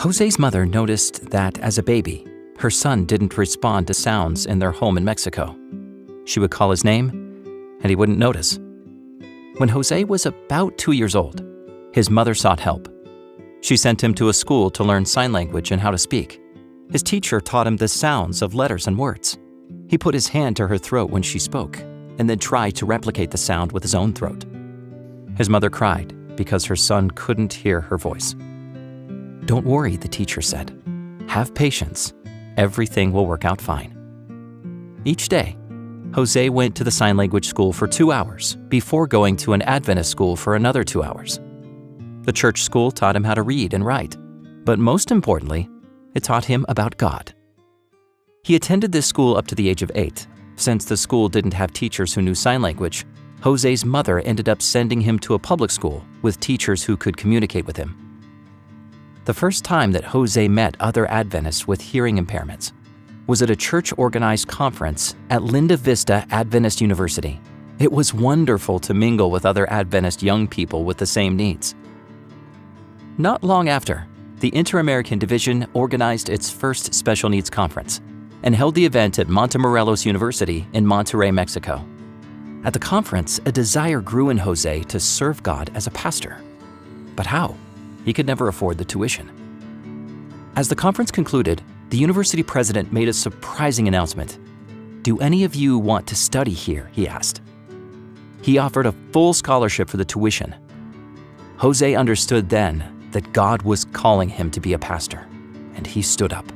Jose's mother noticed that as a baby, her son didn't respond to sounds in their home in Mexico. She would call his name, and he wouldn't notice. When Jose was about 2 years old, his mother sought help. She sent him to a school to learn sign language and how to speak. His teacher taught him the sounds of letters and words. He put his hand to her throat when she spoke, and then tried to replicate the sound with his own throat. His mother cried because her son couldn't hear her voice. "Don't worry," the teacher said. "Have patience. Everything will work out fine." Each day, Jose went to the sign language school for 2 hours before going to an Adventist school for another 2 hours. The church school taught him how to read and write, but most importantly, it taught him about God. He attended this school up to the age of 8. Since the school didn't have teachers who knew sign language, Jose's mother ended up sending him to a public school with teachers who could communicate with him. The first time that Jose met other Adventists with hearing impairments was at a church-organized conference at Linda Vista Adventist University. It was wonderful to mingle with other Adventist young people with the same needs. Not long after, the Inter-American Division organized its first special needs conference and held the event at Montemorelos University in Monterrey, Mexico. At the conference, a desire grew in Jose to serve God as a pastor. But how? He could never afford the tuition. As the conference concluded, the university president made a surprising announcement. "Do any of you want to study here?" he asked. He offered a full scholarship for the tuition. Jose understood then that God was calling him to be a pastor, and he stood up.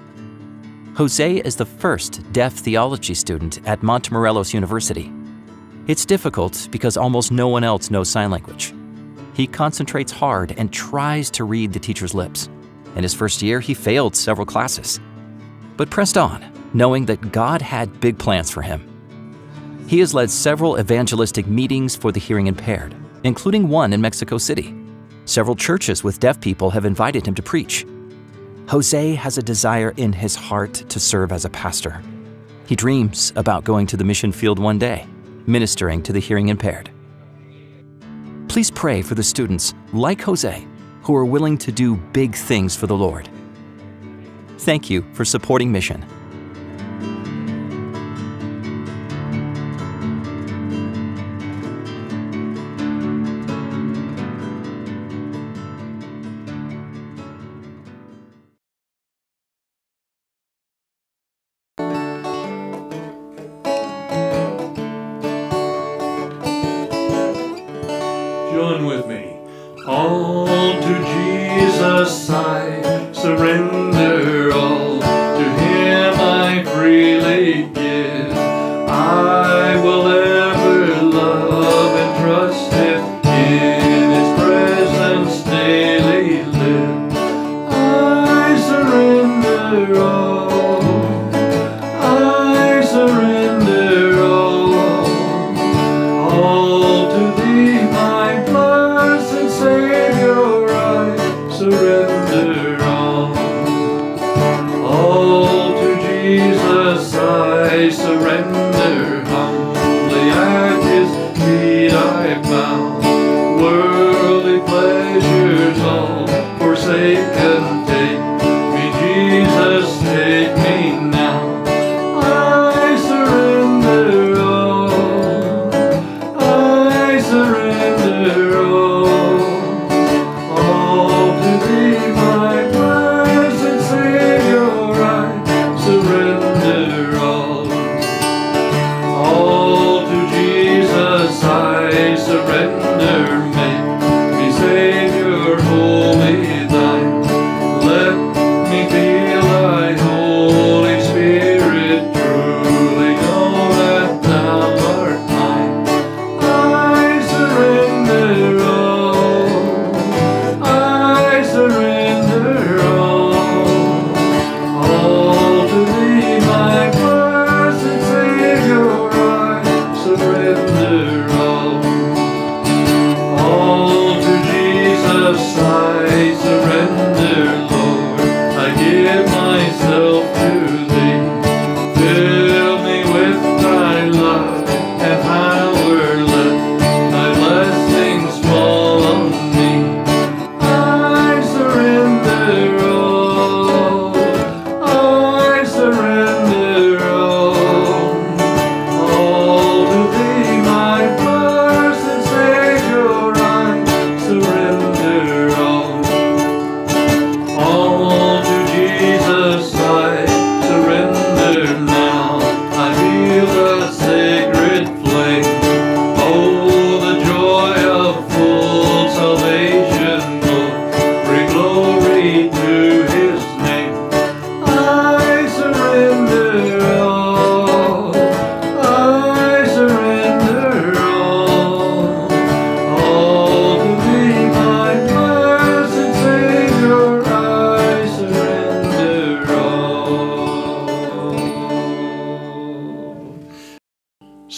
Jose is the first deaf theology student at Montemorelos University. It's difficult because almost no one else knows sign language. He concentrates hard and tries to read the teacher's lips. In his first year, he failed several classes, but pressed on, knowing that God had big plans for him. He has led several evangelistic meetings for the hearing impaired, including one in Mexico City. Several churches with deaf people have invited him to preach. Jose has a desire in his heart to serve as a pastor. He dreams about going to the mission field one day, ministering to the hearing impaired. Please pray for the students like Jose who are willing to do big things for the Lord. Thank you for supporting Mission. Join with me. All to Jesus I surrender, all to Him I freely give. I will ever love and trust Him, in His presence daily live. I surrender all, I surrender all to Thee, my blessed Savior, I surrender all to Jesus I surrender, humbly at His feet I bow, worldly pleasures all forsake and take me, Jesus, take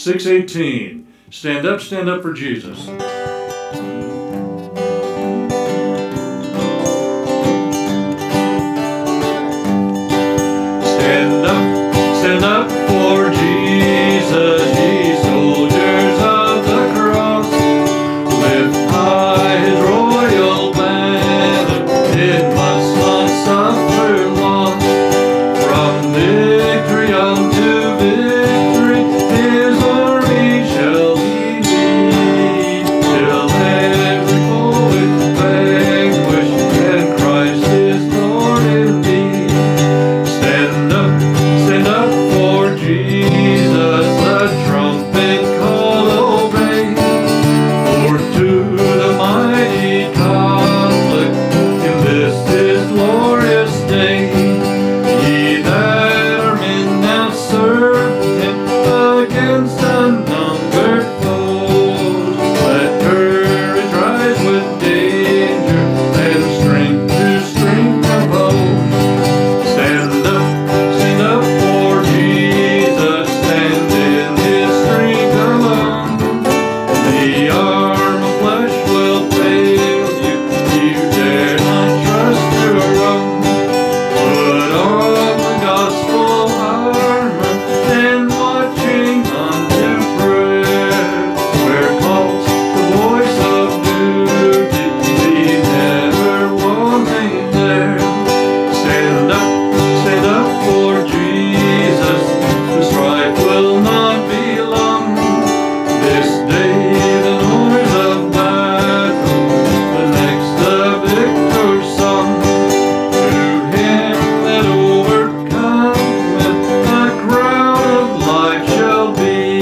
618. Stand up for Jesus. Stand up for Jesus, ye soldiers of the cross. Lift high his royal banner, it must not suffer loss. From victory unto victory, his army shall he lead, till every foe is vanquished, and Christ is Lord indeed. Stand up for Jesus, the trumpet call obey. Forth to the mighty conflict, in this his glorious day. Ye that are men now serve him against unnumbered foes. Let courage rise with danger, and strength to strength compose. Stand up for Jesus, stand in his strength alone. The arm of flesh will fail you, you dare not trust your own. Put on the gospel armor, and watching unto prayer, where calls the voice of duty, be never wanting there. Stand up for Jesus, the strife will not be long. This day the noise of battle, the next the victor's song. To him that overcometh, the crown of life shall be.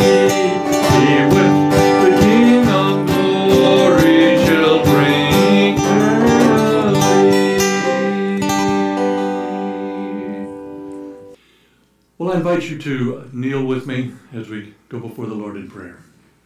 He with the King of glory shall reign eternally. Well, I invite you to kneel with me as we go before the Lord in prayer.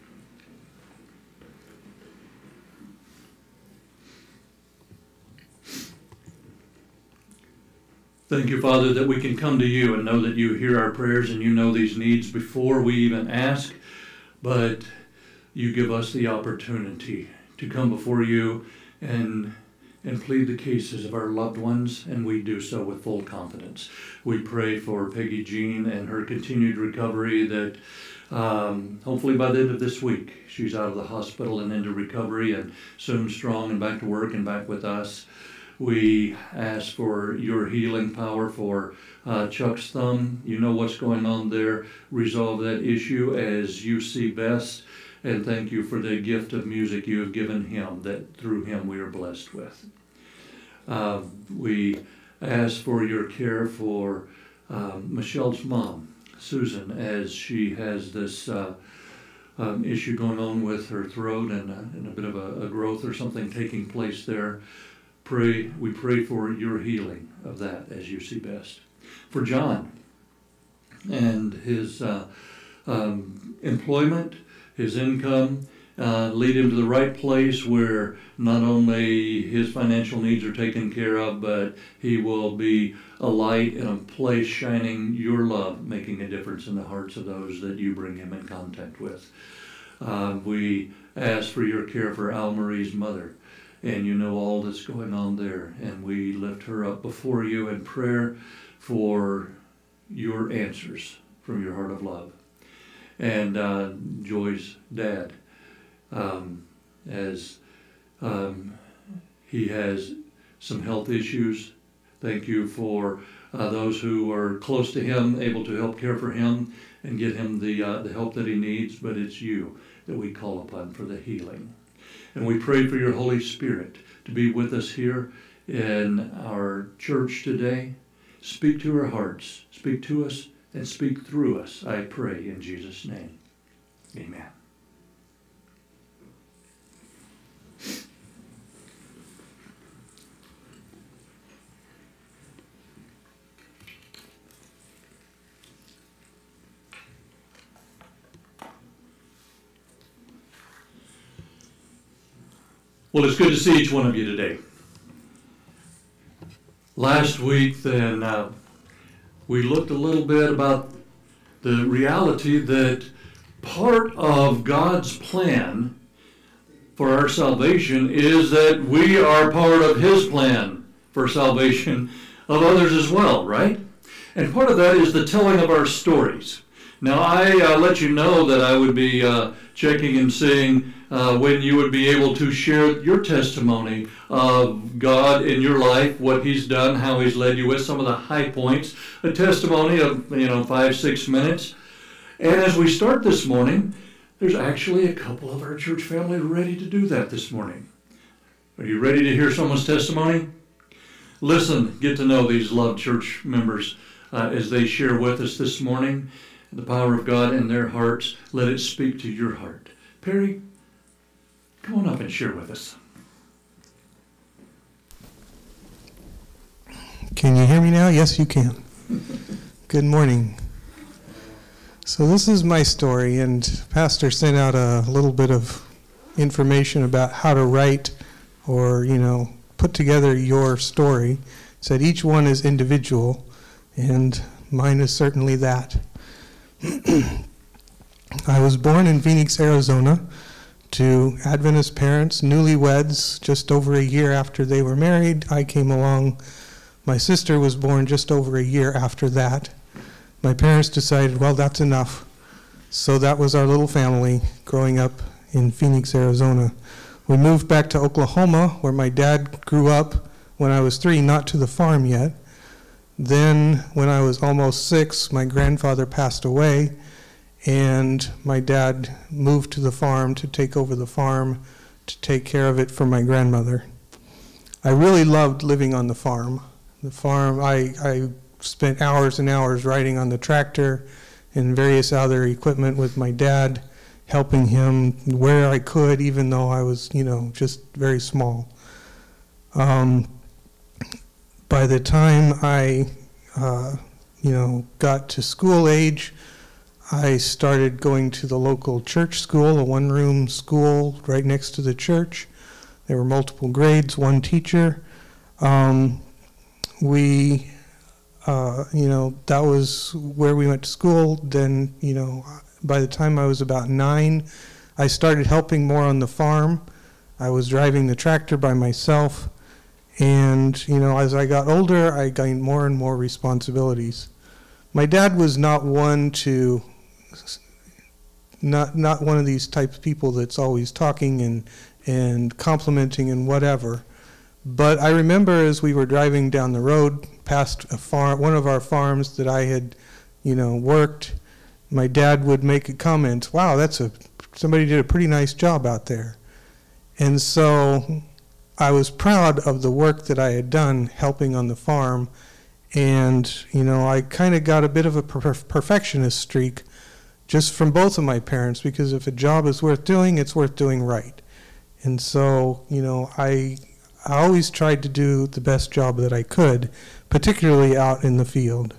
Thank you, Father, that we can come to you and know that you hear our prayers and you know these needs before we even ask, but you give us the opportunity to come before you and plead the cases of our loved ones, and we do so with full confidence. We pray for Peggy Jean and her continued recovery, that hopefully by the end of this week she's out of the hospital and into recovery and soon strong and back to work and back with us. We ask for your healing power for Chuck's thumb. You know what's going on there. Resolve that issue as you see best. And thank you for the gift of music you have given him, that through him we are blessed with. We ask for your care for Michelle's mom, Susan, as she has this issue going on with her throat and a bit of a growth or something taking place there. We pray for your healing of that as you see best. For John and his employment, his income, lead him to the right place where not only his financial needs are taken care of, but he will be a light in a place shining your love, making a difference in the hearts of those that you bring him in contact with. We ask for your care for Al Marie's mother, and you know all that's going on there, and we lift her up before you in prayer for your answers from your heart of love. And Joy's dad, as he has some health issues, thank you for those who are close to him, able to help care for him and get him the help that he needs, but it's you that we call upon for the healing. And we pray for your Holy Spirit to be with us here in our church today. Speak to our hearts, speak to us, and speak through us, I pray in Jesus' name. Amen. Well, it's good to see each one of you today. Last week, then, we looked a little bit about the reality that part of God's plan for our salvation is that we are part of His plan for salvation of others as well, right? And part of that is the telling of our stories. Now, I let you know that I would be checking and seeing when you would be able to share your testimony of God in your life, what He's done, how He's led you with, some of the high points, a testimony of 5-6 minutes. And as we start this morning, there's actually a couple of our church family ready to do that this morning. Are you ready to hear someone's testimony? Listen, get to know these loved church members as they share with us this morning. The power of God in their hearts, let it speak to your heart. Perry, come on up and share with us. Can you hear me now? Yes, you can. Good morning. So this is my story, and Pastor sent out a little bit of information about how to write or, put together your story. Said each one is individual, and mine is certainly that. I was born in Phoenix, Arizona, to Adventist parents, newlyweds, just over a year after they were married. I came along. My sister was born just over a year after that. My parents decided, well, that's enough. So that was our little family growing up in Phoenix, Arizona. We moved back to Oklahoma, where my dad grew up when I was 3, not to the farm yet. Then, when I was almost 6, my grandfather passed away, and my dad moved to the farm to take over the farm, to take care of it for my grandmother. I really loved living on the farm. The farm, I spent hours and hours riding on the tractor and various other equipment with my dad, helping him where I could, even though I was, just very small. By the time I, got to school age, I started going to the local church school, a one-room school right next to the church. There were multiple grades, one teacher. That was where we went to school. Then, by the time I was about 9, I started helping more on the farm. I was driving the tractor by myself. And, as I got older, I gained more and more responsibilities. My dad was not one of these type of people that's always talking and complimenting and whatever. But I remember as we were driving down the road past one of our farms that I had, worked, my dad would make a comment, wow, somebody did a pretty nice job out there. And so I was proud of the work that I had done helping on the farm, and I kind of got a bit of a perfectionist streak just from both of my parents, because if a job is worth doing, it's worth doing right. And so I always tried to do the best job that I could, particularly out in the field.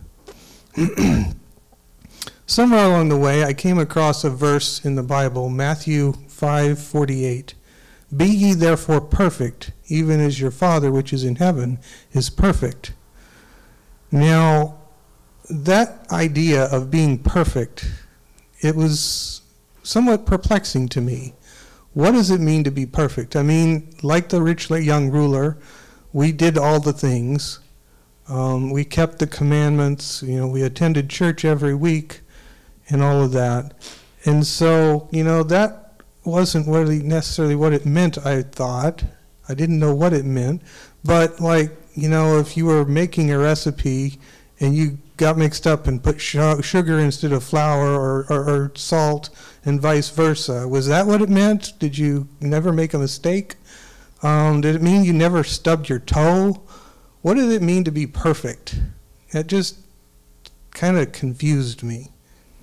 Somewhere along the way, I came across a verse in the Bible, Matthew 5:48. Be ye therefore perfect, even as your Father which is in heaven is perfect. Now, that idea of being perfect, it was somewhat perplexing to me. What does it mean to be perfect? I mean, like the rich young ruler, we did all the things. We kept the commandments, we attended church every week and all of that. And so, that wasn't really necessarily what it meant, I thought. I didn't know what it meant. But if you were making a recipe and you got mixed up and put sugar instead of flour or salt and vice versa, was that what it meant? Did you never make a mistake? Did it mean you never stubbed your toe? What did it mean to be perfect? It just kind of confused me.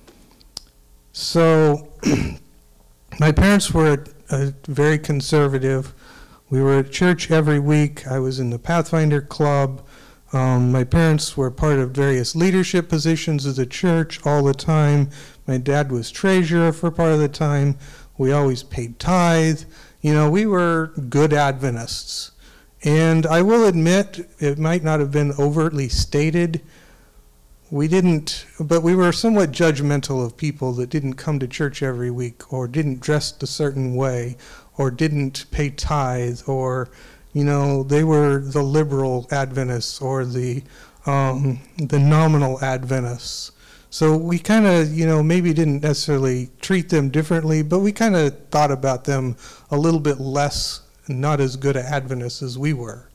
So my parents were very conservative. We were at church every week. I was in the Pathfinder Club. My parents were part of various leadership positions of the church all the time. My dad was treasurer for part of the time. We always paid tithe. We were good Adventists. And I will admit, it might not have been overtly stated, but we were somewhat judgmental of people that didn't come to church every week, or didn't dress a certain way, or didn't pay tithe, or, they were the liberal Adventists or the nominal Adventists. So we kind of, maybe didn't necessarily treat them differently, but we kind of thought about them a little bit less, not as good Adventists as we were.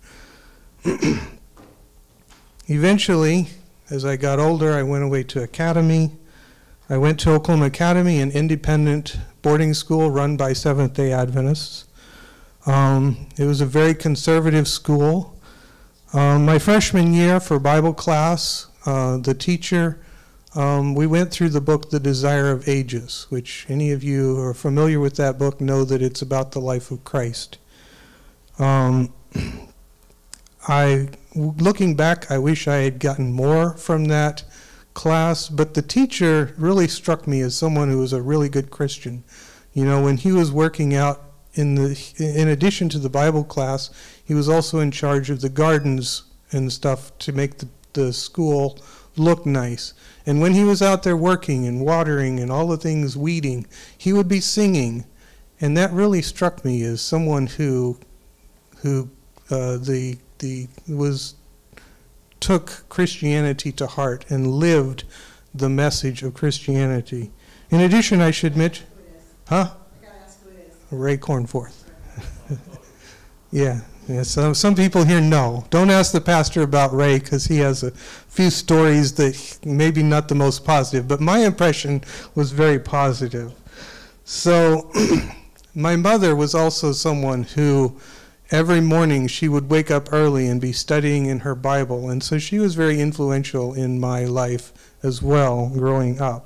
Eventually, as I got older, I went away to Academy. I went to Oklahoma Academy, an independent boarding school run by Seventh-day Adventists. It was a very conservative school. My freshman year for Bible class, the teacher, we went through the book The Desire of Ages, which any of you who are familiar with that book know that it's about the life of Christ. Looking back, I wish I had gotten more from that class, but the teacher really struck me as someone who was a really good Christian. When he was working out, in addition to the Bible class, he was also in charge of the gardens and stuff to make the school look nice. And when he was out there working and watering and all the things, weeding, he would be singing. And that really struck me as someone who took Christianity to heart and lived the message of Christianity. In addition, I should admit, Ray Cornforth. Yeah. So some people here know. Don't ask the pastor about Ray, because he has a few stories that maybe not the most positive, but my impression was very positive. So my mother was also someone who every morning she would wake up early and be studying in her Bible, and so she was very influential in my life as well growing up.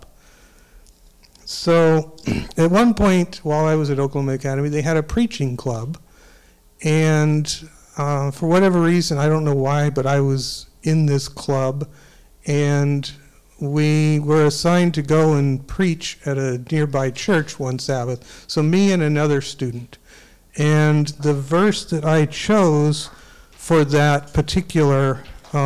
So at one point while I was at Oklahoma Academy, they had a preaching club, and for whatever reason, I don't know why, but I was in this club, and we were assigned to go and preach at a nearby church one Sabbath, so me and another student. And the verse that I chose for that particular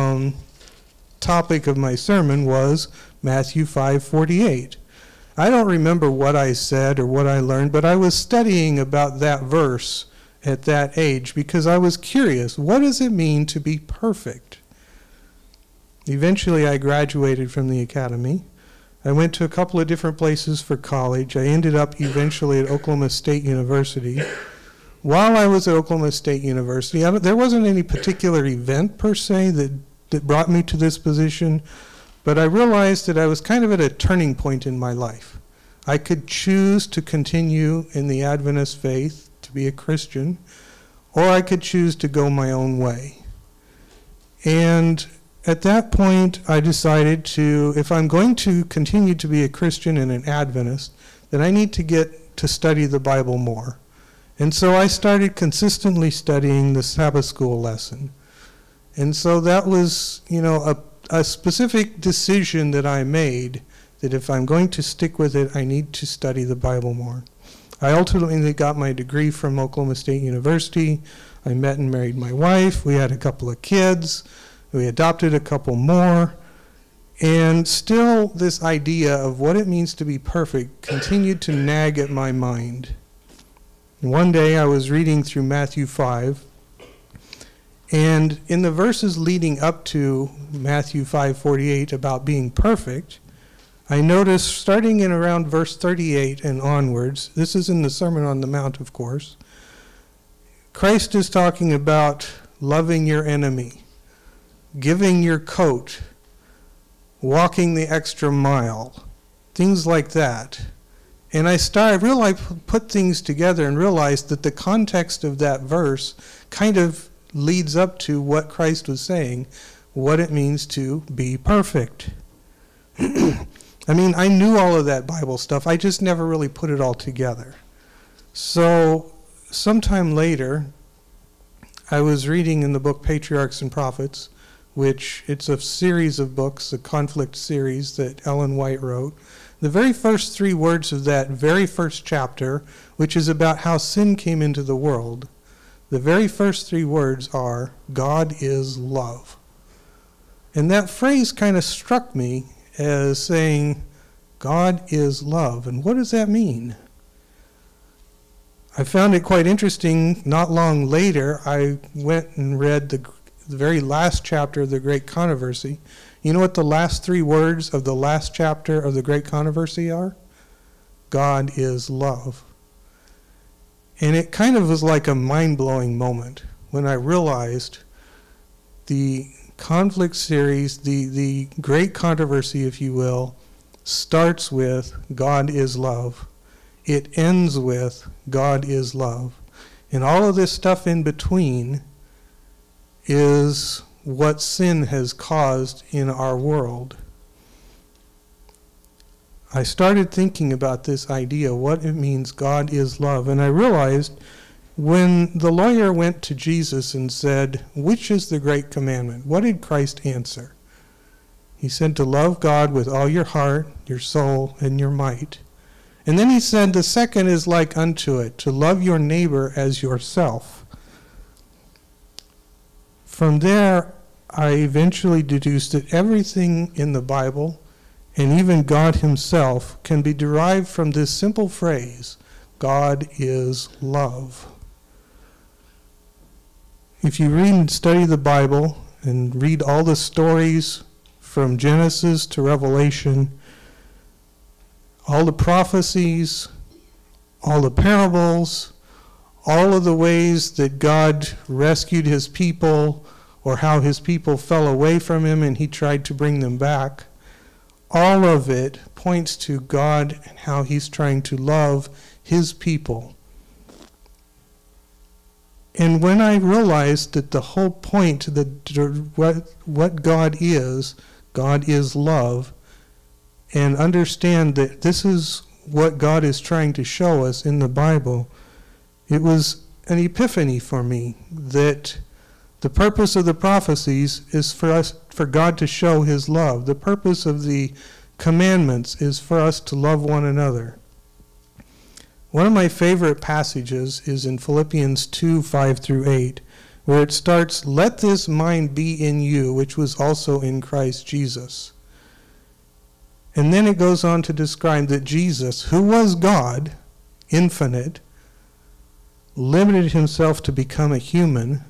topic of my sermon was Matthew 5:48. I don't remember what I said or what I learned, but I was studying about that verse at that age because I was curious, what does it mean to be perfect? Eventually I graduated from the academy. I went to a couple of different places for college. I ended up eventually at Oklahoma State University. While I was at Oklahoma State University, there wasn't any particular event per se that brought me to this position, but I realized that I was kind of at a turning point in my life. I could choose to continue in the Adventist faith, to be a Christian, or I could choose to go my own way. And at that point, I decided if I'm going to continue to be a Christian and an Adventist, then I need to get to study the Bible more. And so I started consistently studying the Sabbath school lesson. And so that was, a specific decision that I made, that if I'm going to stick with it, I need to study the Bible more. I ultimately got my degree from Oklahoma State University. I met and married my wife. We had a couple of kids. We adopted a couple more. And still this idea of what it means to be perfect continued to nag at my mind. One day I was reading through Matthew 5, and in the verses leading up to Matthew 5:48 about being perfect, I noticed starting in around verse 38 and onwards, this is in the Sermon on the Mount, of course, Christ is talking about loving your enemy, giving your coat, walking the extra mile, things like that. And I put things together and realized that the context of that verse kind of leads up to what Christ was saying, what it means to be perfect. I mean, I knew all of that Bible stuff. I just never really put it all together. So sometime later, I was reading in the book Patriarchs and Prophets, which it's a series of books, a conflict series that Ellen White wrote. The very first 3 words of that very first chapter, which is about how sin came into the world, the very first 3 words are, God is love. And that phrase kind of struck me as saying, God is love. And what does that mean? I found it quite interesting. Not long later, I went and read the very last chapter of the Great Controversy. You know what the last 3 words of the last chapter of the Great Controversy are? God is love. And it kind of was like a mind-blowing moment when I realized the conflict series, the Great Controversy, if you will, starts with God is love. It ends with God is love. And all of this stuff in between is what sin has caused in our world. I started thinking about this idea, what it means God is love. And I realized when the lawyer went to Jesus and said, which is the great commandment? What did Christ answer? He said to love God with all your heart, your soul, and your might. And then he said the second is like unto it, to love your neighbor as yourself. From there, I eventually deduced that everything in the Bible, and even God himself, can be derived from this simple phrase, God is love. If you read and study the Bible and read all the stories from Genesis to Revelation, all the prophecies, all the parables, all of the ways that God rescued his people or how his people fell away from him and he tried to bring them back, all of it points to God and how he's trying to love his people. And when I realized that the whole point, that what God is love, and understand that this is what God is trying to show us in the Bible, it was an epiphany for me that the purpose of the prophecies is for God to show his love. The purpose of the commandments is for us to love one another. One of my favorite passages is in Philippians 2, 5 through 8, where it starts, let this mind be in you, which was also in Christ Jesus. And then it goes on to describe that Jesus, who was God, infinite, limited himself to become a human,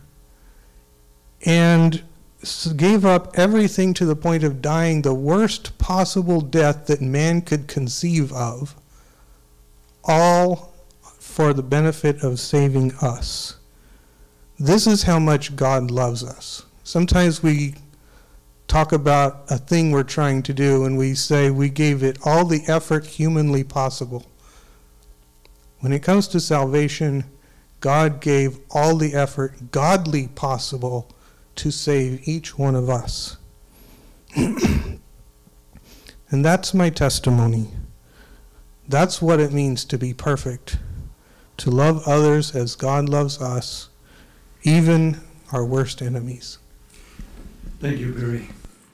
and gave up everything to the point of dying the worst possible death that man could conceive of, all for the benefit of saving us. This is how much God loves us. Sometimes we talk about a thing we're trying to do and we say we gave it all the effort humanly possible. When it comes to salvation, God gave all the effort godly possible to save each one of us. And that's my testimony. That's what it means to be perfect, to love others as God loves us, even our worst enemies. Thank you, Barry.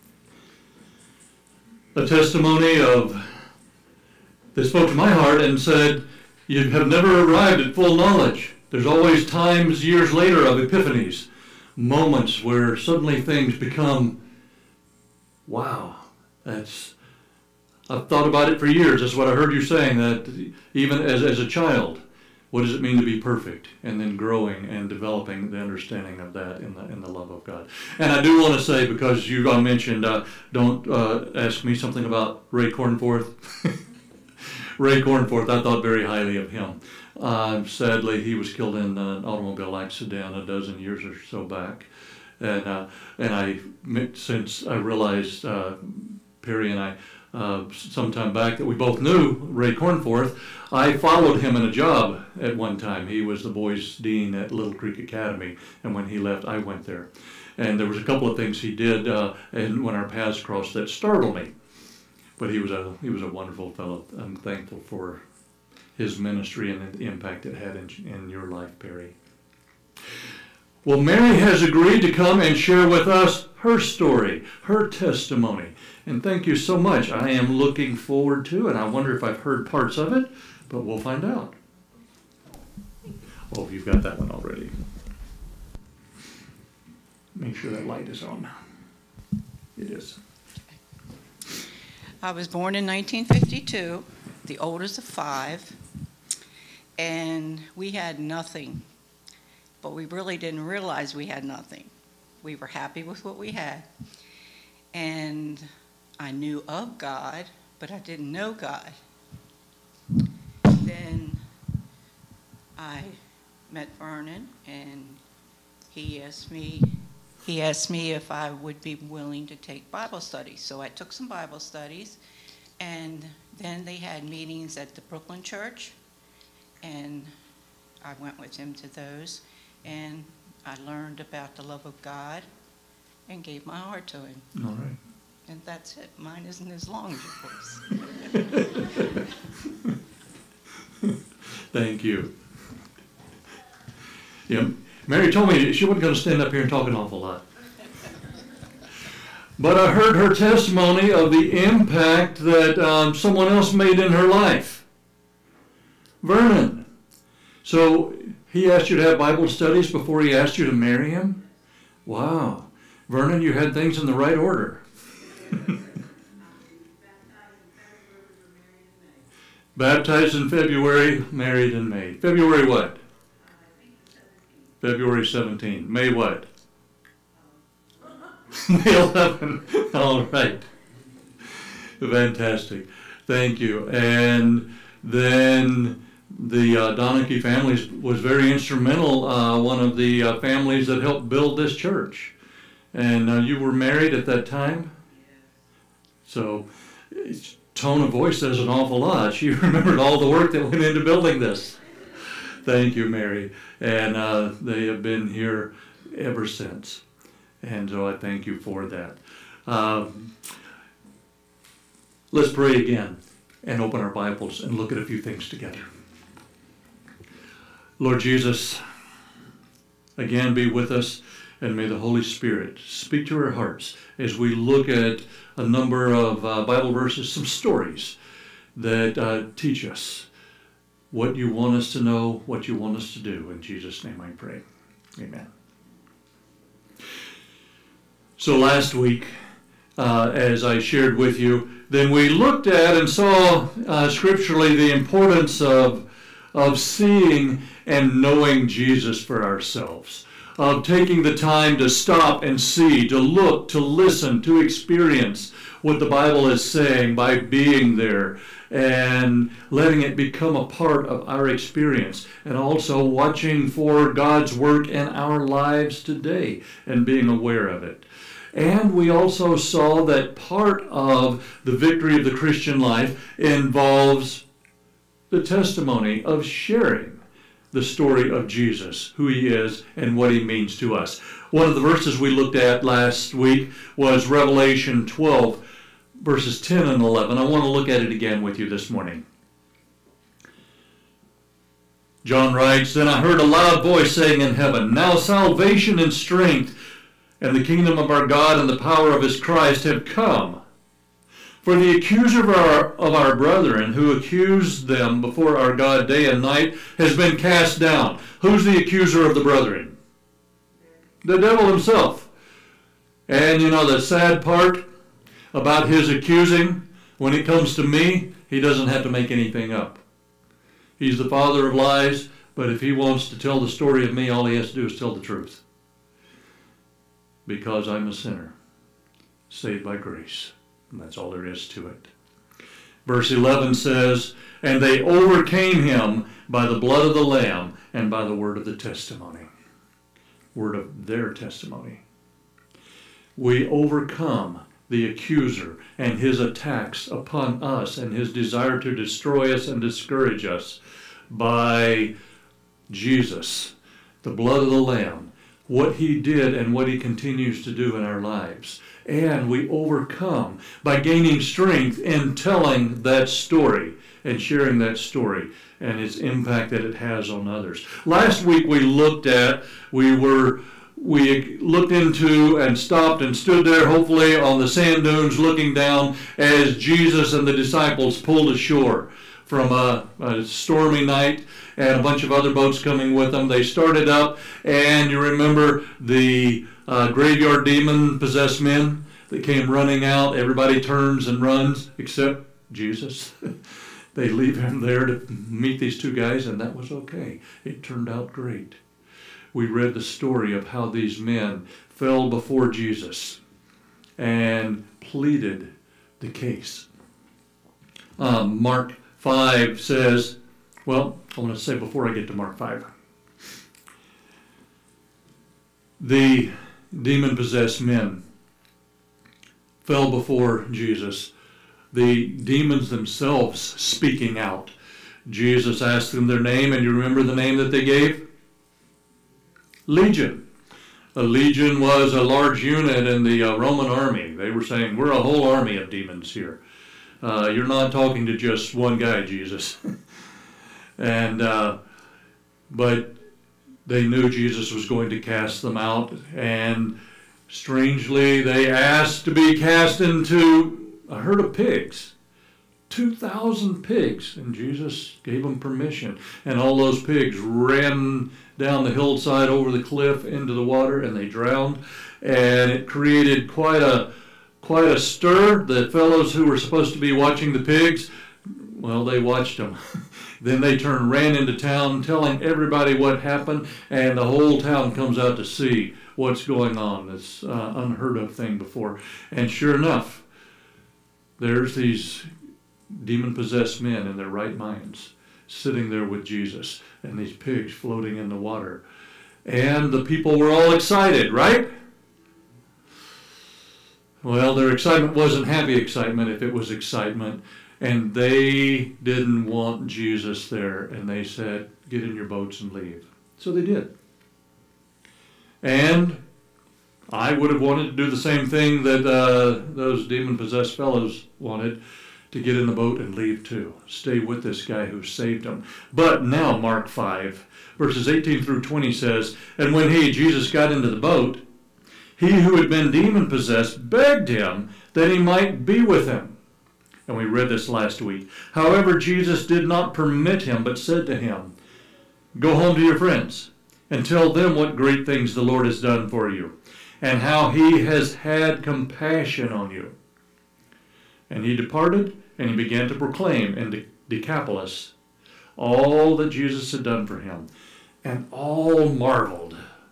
A testimony that spoke to my heart and said, you have never arrived at full knowledge. There's always times, years later, of epiphanies, moments where suddenly things become, wow, I've thought about it for years. That's what I heard you saying, that even as a child, what does it mean to be perfect? And then growing and developing the understanding of that in the love of God. And I do want to say, because you mentioned, don't ask me something about Ray Cornforth. Ray Cornforth, I thought very highly of him. Sadly, he was killed in an automobile accident a dozen years or so back. And since I realized, Perry and I, sometime back, that we both knew Ray Cornforth, I followed him in a job at one time. He was the boys' dean at Little Creek Academy, and when he left, I went there. And there was a couple of things he did, and when our paths crossed, that startled me. But he was a wonderful fellow. I'm thankful for his ministry and the impact it had in your life, Perry. Well, Mary has agreed to come and share with us her story, her testimony. And thank you so much. I am looking forward to it. I wonder if I've heard parts of it, but we'll find out. Oh, you've got that one already. Make sure that light is on. It is. I was born in 1952, the oldest of 5, and we had nothing. But we really didn't realize we had nothing. We were happy with what we had. And I knew of God, but I didn't know God. Then I met Vernon, and he asked me if I would be willing to take Bible studies. So I took some Bible studies, and then they had meetings at the Brooklyn Church, and I went with him to those, and I learned about the love of God and gave my heart to him. All right. And that's it. Mine isn't as long as yours. Thank you. Yeah, Mary told me she wasn't going to stand up here and talk an awful lot. But I heard her testimony of the impact that someone else made in her life. Vernon. So he asked you to have Bible studies before he asked you to marry him? Wow. Vernon, you had things in the right order. Baptized in February, married in May. February what? February 17. May what? May 11. All right. Fantastic. Thank you. And then the Donachie family was very instrumental, one of the families that helped build this church. And you were married at that time? So tone of voice says an awful lot. She remembered all the work that went into building this. Thank you, Mary. And they have been here ever since. And so I thank you for that. Let's pray again and open our Bibles and look at a few things together. Lord Jesus, again be with us, and may the Holy Spirit speak to our hearts as we look at a number of Bible verses, some stories that teach us what you want us to know, what you want us to do. In Jesus' name I pray. Amen. So last week, as I shared with you, then we looked at and saw scripturally the importance of seeing and knowing Jesus for ourselves, of taking the time to stop and see, to look, to listen, to experience what the Bible is saying by being there and letting it become a part of our experience, and also watching for God's work in our lives today and being aware of it. And we also saw that part of the victory of the Christian life involves the testimony of sharing the story of Jesus, who he is and what he means to us. One of the verses we looked at last week was Revelation 12, verses 10 and 11. I want to look at it again with you this morning. John writes, "Then I heard a loud voice saying in heaven, 'Now salvation and strength and the kingdom of our God and the power of his Christ have come. For the accuser of our brethren, who accused them before our God day and night, has been cast down.'" Who's the accuser of the brethren? The devil himself. And you know the sad part about his accusing, when it comes to me, he doesn't have to make anything up. He's the father of lies, but if he wants to tell the story of me, all he has to do is tell the truth. Because I'm a sinner, saved by grace. And that's all there is to it. Verse 11 says, "And they overcame him by the blood of the Lamb and by the word of the testimony." Word of their testimony. We overcome the accuser and his attacks upon us and his desire to destroy us and discourage us by Jesus, the blood of the Lamb, what he did and what he continues to do in our lives. And we overcome by gaining strength in telling that story and sharing that story and its impact that it has on others. Last week we looked into and stopped and stood there, hopefully, on the sand dunes looking down as Jesus and the disciples pulled ashore from a stormy night and a bunch of other boats coming with them. They started up, and you remember the graveyard demon-possessed men. that came running out. Everybody turns and runs except Jesus. They leave him there to meet these two guys, and that was okay. It turned out great. We read the story of how these men fell before Jesus and pleaded the case. Mark 5 says, well, I want to say before I get to Mark 5, the demon-possessed men fell before Jesus, the demons themselves speaking out. Jesus asked them their name, and you remember the name that they gave? Legion. A legion was a large unit in the Roman army. They were saying, we're a whole army of demons here. You're not talking to just one guy, Jesus. And but they knew Jesus was going to cast them out, and strangely they asked to be cast into a herd of pigs. 2,000 pigs, and Jesus gave them permission. And all those pigs ran down the hillside over the cliff into the water, and they drowned. And it created quite a stir. The fellows who were supposed to be watching the pigs, well, they watched them. Then they ran into town telling everybody what happened, and the whole town comes out to see what's going on. This unheard of thing before. And sure enough, there's these demon-possessed men in their right minds sitting there with Jesus, and these pigs floating in the water. And the people were all excited, right? Well, their excitement wasn't happy excitement if it was excitement. And they didn't want Jesus there, and they said, get in your boats and leave. So they did. And I would have wanted to do the same thing that those demon-possessed fellows wanted, to get in the boat and leave too. Stay with this guy who saved them. But now Mark 5, verses 18 through 20 says, and when Jesus got into the boat, he who had been demon-possessed begged him that he might be with him. And we read this last week. However, Jesus did not permit him, but said to him, go home to your friends and tell them what great things the Lord has done for you, and how he has had compassion on you. And he departed, and he began to proclaim in Decapolis all that Jesus had done for him. And all marveled.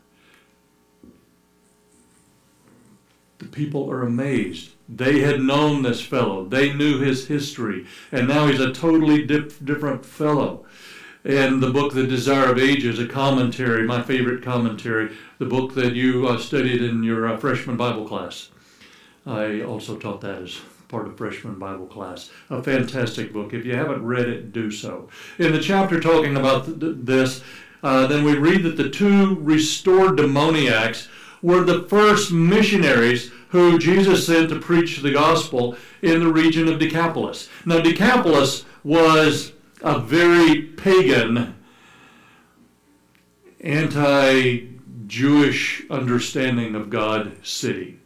The people are amazed. They had known this fellow. They knew his history. And now he's a totally different fellow. And the book, The Desire of Ages, a commentary, my favorite commentary, the book that you studied in your freshman Bible class. I also taught that as part of freshman Bible class. A fantastic book. If you haven't read it, do so. In the chapter talking about this, then we read that the two restored demoniacs were the first missionaries who Jesus sent to preach the gospel in the region of Decapolis. Now, Decapolis was a very pagan, anti-Jewish understanding of God city.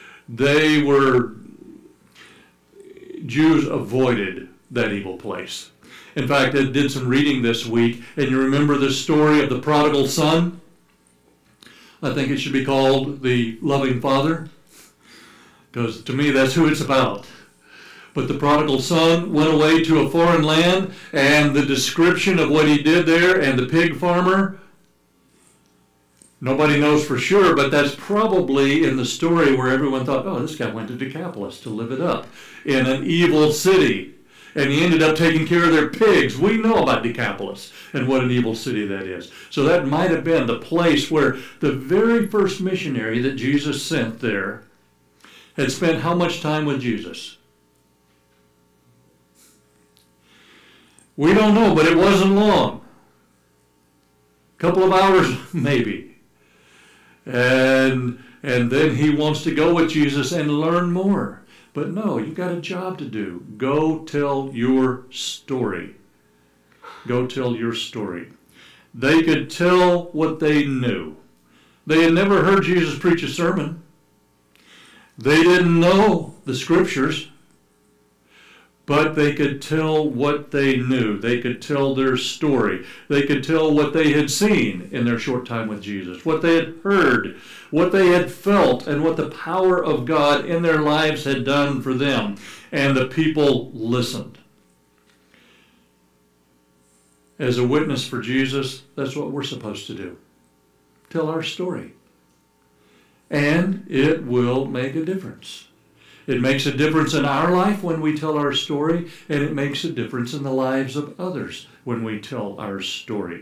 Jews avoided that evil place. In fact, I did some reading this week, and you remember the story of the prodigal son? I think it should be called The Loving Father, because to me that's who it's about. But the prodigal son went away to a foreign land, and the description of what he did there, and the pig farmer, nobody knows for sure, but that's probably in the story where everyone thought, oh, this guy went to Decapolis to live it up in an evil city. And he ended up taking care of their pigs. We know about Decapolis and what an evil city that is. So that might have been the place where the very first missionary that Jesus sent there had spent how much time with Jesus? We don't know, but it wasn't long. A couple of hours, maybe. And then he wants to go with Jesus and learn more. But no, you've got a job to do. Go tell your story. Go tell your story. They could tell what they knew. They had never heard Jesus preach a sermon. They didn't know the scriptures. but they could tell what they knew. They could tell their story. They could tell what they had seen in their short time with Jesus, what they had heard, what they had felt, and what the power of God in their lives had done for them. And the people listened. As a witness for Jesus, that's what we're supposed to do. Tell our story. And it will make a difference. It makes a difference in our life when we tell our story, and it makes a difference in the lives of others when we tell our story.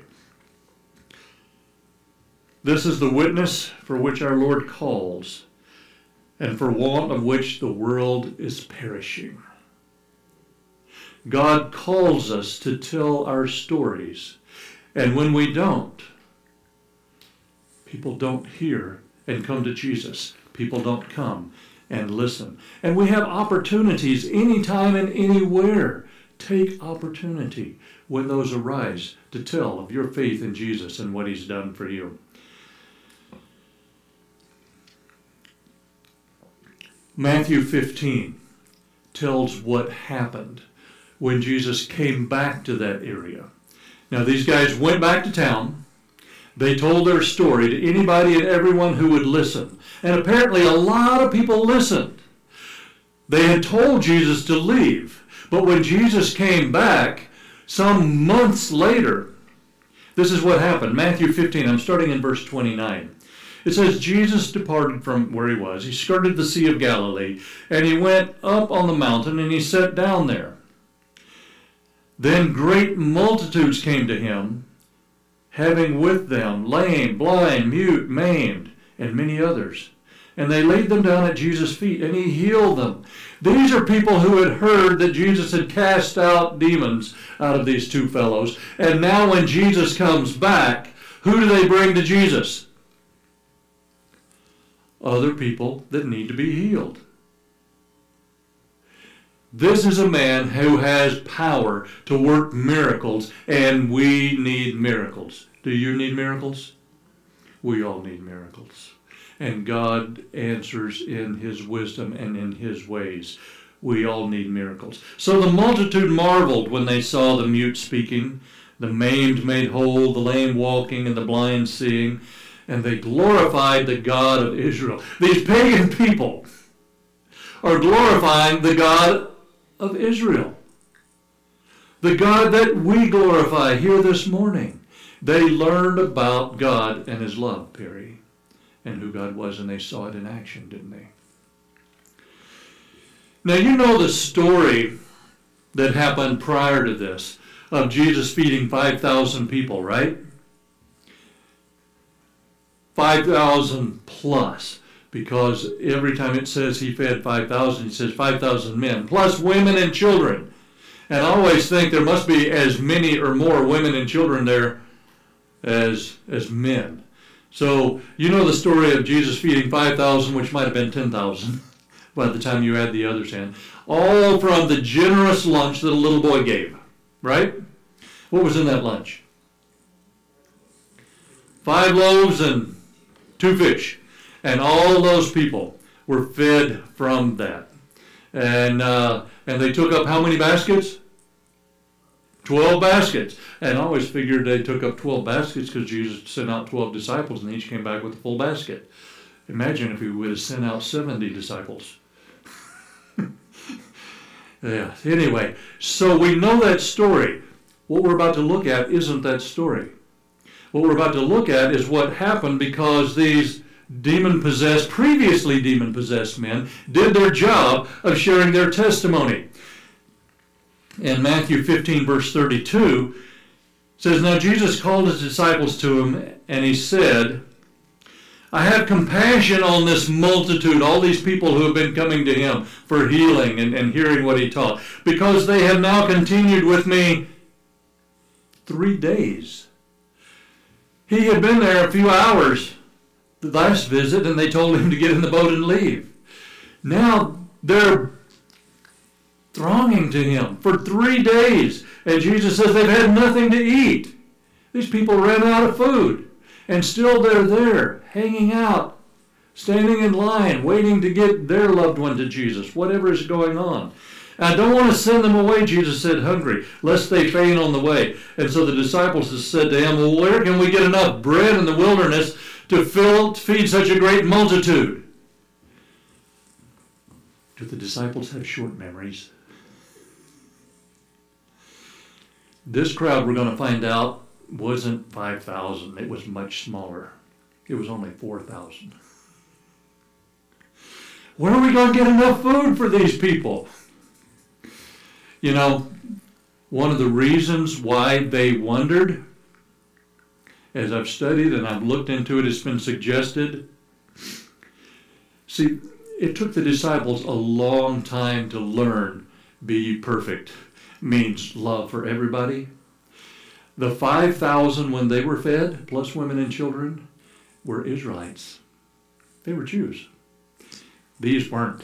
This is the witness for which our Lord calls, and for want of which the world is perishing. God calls us to tell our stories, and when we don't, people don't hear and come to Jesus. People don't come and listen. And we have opportunities anytime and anywhere. Take opportunity when those arise to tell of your faith in Jesus and what he's done for you. Matthew 15 tells what happened when Jesus came back to that area. Now these guys went back to town. They told their story to anybody and everyone who would listen. And apparently a lot of people listened. They had told Jesus to leave. But when Jesus came back, some months later, this is what happened. Matthew 15, I'm starting in verse 29. It says, Jesus departed from where he was. He skirted the Sea of Galilee, and he went up on the mountain, and he sat down there. Then great multitudes came to him, having with them lame, blind, mute, maimed, and many others. And they laid them down at Jesus' feet, and he healed them. These are people who had heard that Jesus had cast out demons out of these two fellows. And now when Jesus comes back, who do they bring to Jesus? Other people that need to be healed. This is a man who has power to work miracles, and we need miracles. Do you need miracles? We all need miracles. And God answers in his wisdom and in his ways. We all need miracles. So the multitude marveled when they saw the mute speaking, the maimed made whole, the lame walking, and the blind seeing, and they glorified the God of Israel. These pagan people are glorifying the God of Israel. The God that we glorify here this morning. They learned about God and his love, Perry, and who God was, and they saw it in action, didn't they? Now you know the story that happened prior to this of Jesus feeding 5,000 people, right? 5,000 plus, because every time it says he fed 5,000, he says 5,000 men, plus women and children. And I always think there must be as many or more women and children there as men. So you know the story of Jesus feeding 5,000, which might have been 10,000 by the time you add the others in, all from the generous lunch that a little boy gave, right? What was in that lunch? 5 loaves and 2 fish. And all those people were fed from that. And they took up how many baskets? 12 baskets. And I always figured they took up 12 baskets because Jesus sent out 12 disciples and each came back with a full basket. Imagine if he would have sent out 70 disciples. Yeah. Anyway, so we know that story. What we're about to look at isn't that story. What we're about to look at is what happened because these previously demon-possessed men did their job of sharing their testimony. In Matthew 15, verse 32, it says, Now Jesus called his disciples to him, and he said, I have compassion on this multitude, all these people who have been coming to him for healing and hearing what he taught, because they have now continued with me 3 days. He had been there a few hours the last visit, and they told him to get in the boat and leave. Now they're thronging to him for 3 days, and Jesus says they've had nothing to eat. These people ran out of food, and still they're there, hanging out, standing in line, waiting to get their loved one to Jesus, whatever is going on. I don't want to send them away, Jesus said, hungry, lest they faint on the way. And so the disciples said to him, well, where can we get enough bread in the wilderness to feed such a great multitude? Do the disciples have short memories? This crowd, we're going to find out, wasn't 5,000. It was much smaller. It was only 4,000. Where are we going to get enough food for these people? You know, one of the reasons why they wondered, as I've studied and I've looked into it, it's been suggested. See, it took the disciples a long time to learn, be ye perfect, means love for everybody. The 5,000 when they were fed, plus women and children, were Israelites. They were Jews. These weren't.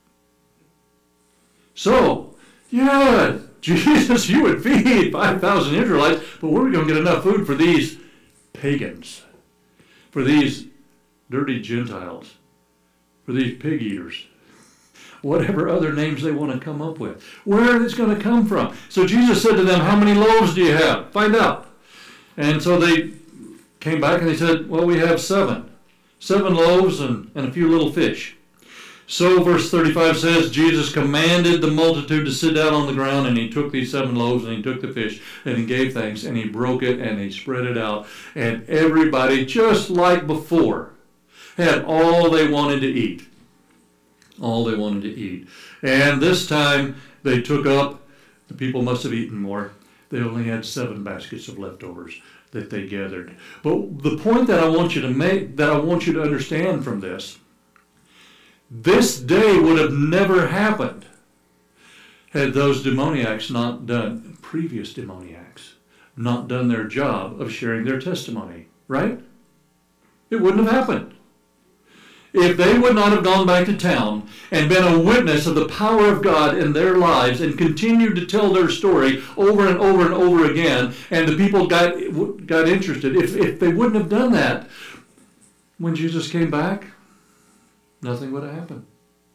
So, yeah, Jesus, you would feed 5,000 Israelites, but where are we going to get enough food for these pagans, for these dirty Gentiles, for these pig eaters, whatever other names they want to come up with? Where is this going to come from? So Jesus said to them, how many loaves do you have? Find out. And so they came back and they said, well, we have 7. 7 loaves and a few little fish. So verse 35 says, Jesus commanded the multitude to sit down on the ground, and he took these 7 loaves, and he took the fish, and he gave thanks, and he broke it, and he spread it out. And everybody, just like before, had all they wanted to eat. All they wanted to eat. And this time, they took up, the people must have eaten more. They only had 7 baskets of leftovers that they gathered. But the point that I want you to make, that I want you to understand from this day would have never happened had those demoniacs not done, previous demoniacs, not done their job of sharing their testimony, right? It wouldn't have happened. If they would not have gone back to town and been a witness of the power of God in their lives and continued to tell their story over and over and over again, and the people got interested, if they wouldn't have done that, when Jesus came back, nothing would have happened.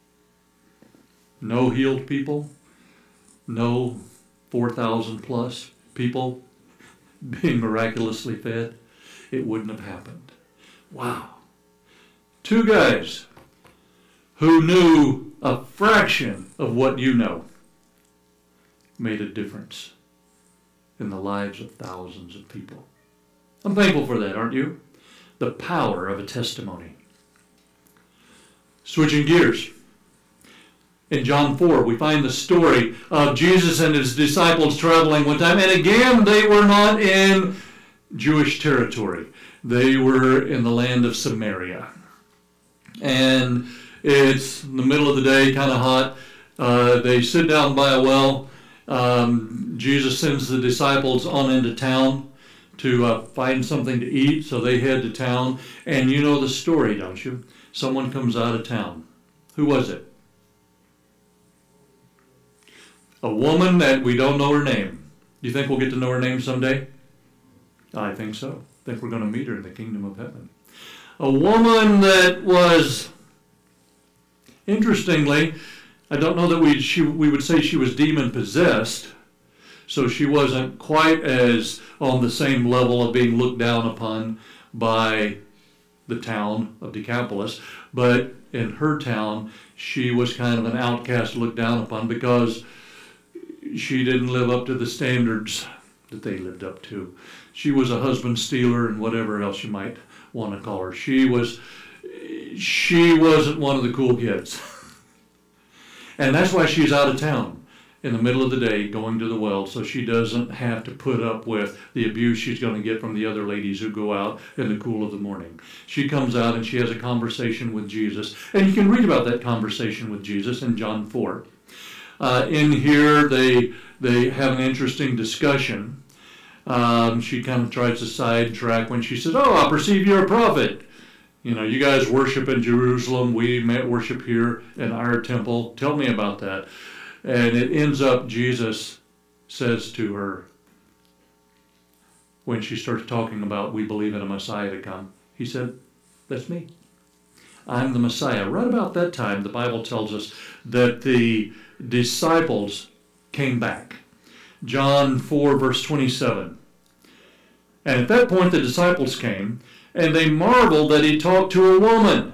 No healed people, no 4,000 plus people being miraculously fed. It wouldn't have happened. Wow. 2 guys who knew a fraction of what you know made a difference in the lives of thousands of people. I'm thankful for that, aren't you? The power of a testimony. Switching gears. In John 4, we find the story of Jesus and his disciples traveling one time. And again, they were not in Jewish territory. They were in the land of Samaria. And it's in the middle of the day, kind of hot. They sit down by a well. Jesus sends the disciples on into town to find something to eat, so they head to town. And you know the story, don't you? Someone comes out of town. Who was it? A woman that we don't know her name. Do you think we'll get to know her name someday? I think so. I think we're going to meet her in the kingdom of heaven. A woman that was, interestingly, I don't know that we would say she was demon-possessed, so she wasn't quite as on the same level of being looked down upon by the town of Decapolis, but in her town, she was kind of an outcast looked down upon because she didn't live up to the standards that they lived up to. She was a husband stealer and whatever else you might want to call her. She wasn't one of the cool kids. And that's why she's out of town in the middle of the day going to the well, so she doesn't have to put up with the abuse she's going to get from the other ladies who go out in the cool of the morning. She comes out and she has a conversation with Jesus. And you can read about that conversation with Jesus in John 4. In here, they have an interesting discussion. She kind of tries to sidetrack when she says, "Oh, I perceive you're a prophet. You know, you guys worship in Jerusalem. We worship here in our temple. Tell me about that." And it ends up, Jesus says to her, when she starts talking about we believe in a Messiah to come, he said, "That's me. I'm the Messiah. Right about that time, the Bible tells us that the disciples came back. John 4, verse 27. And at that point, the disciples came, and they marveled that he talked to a woman.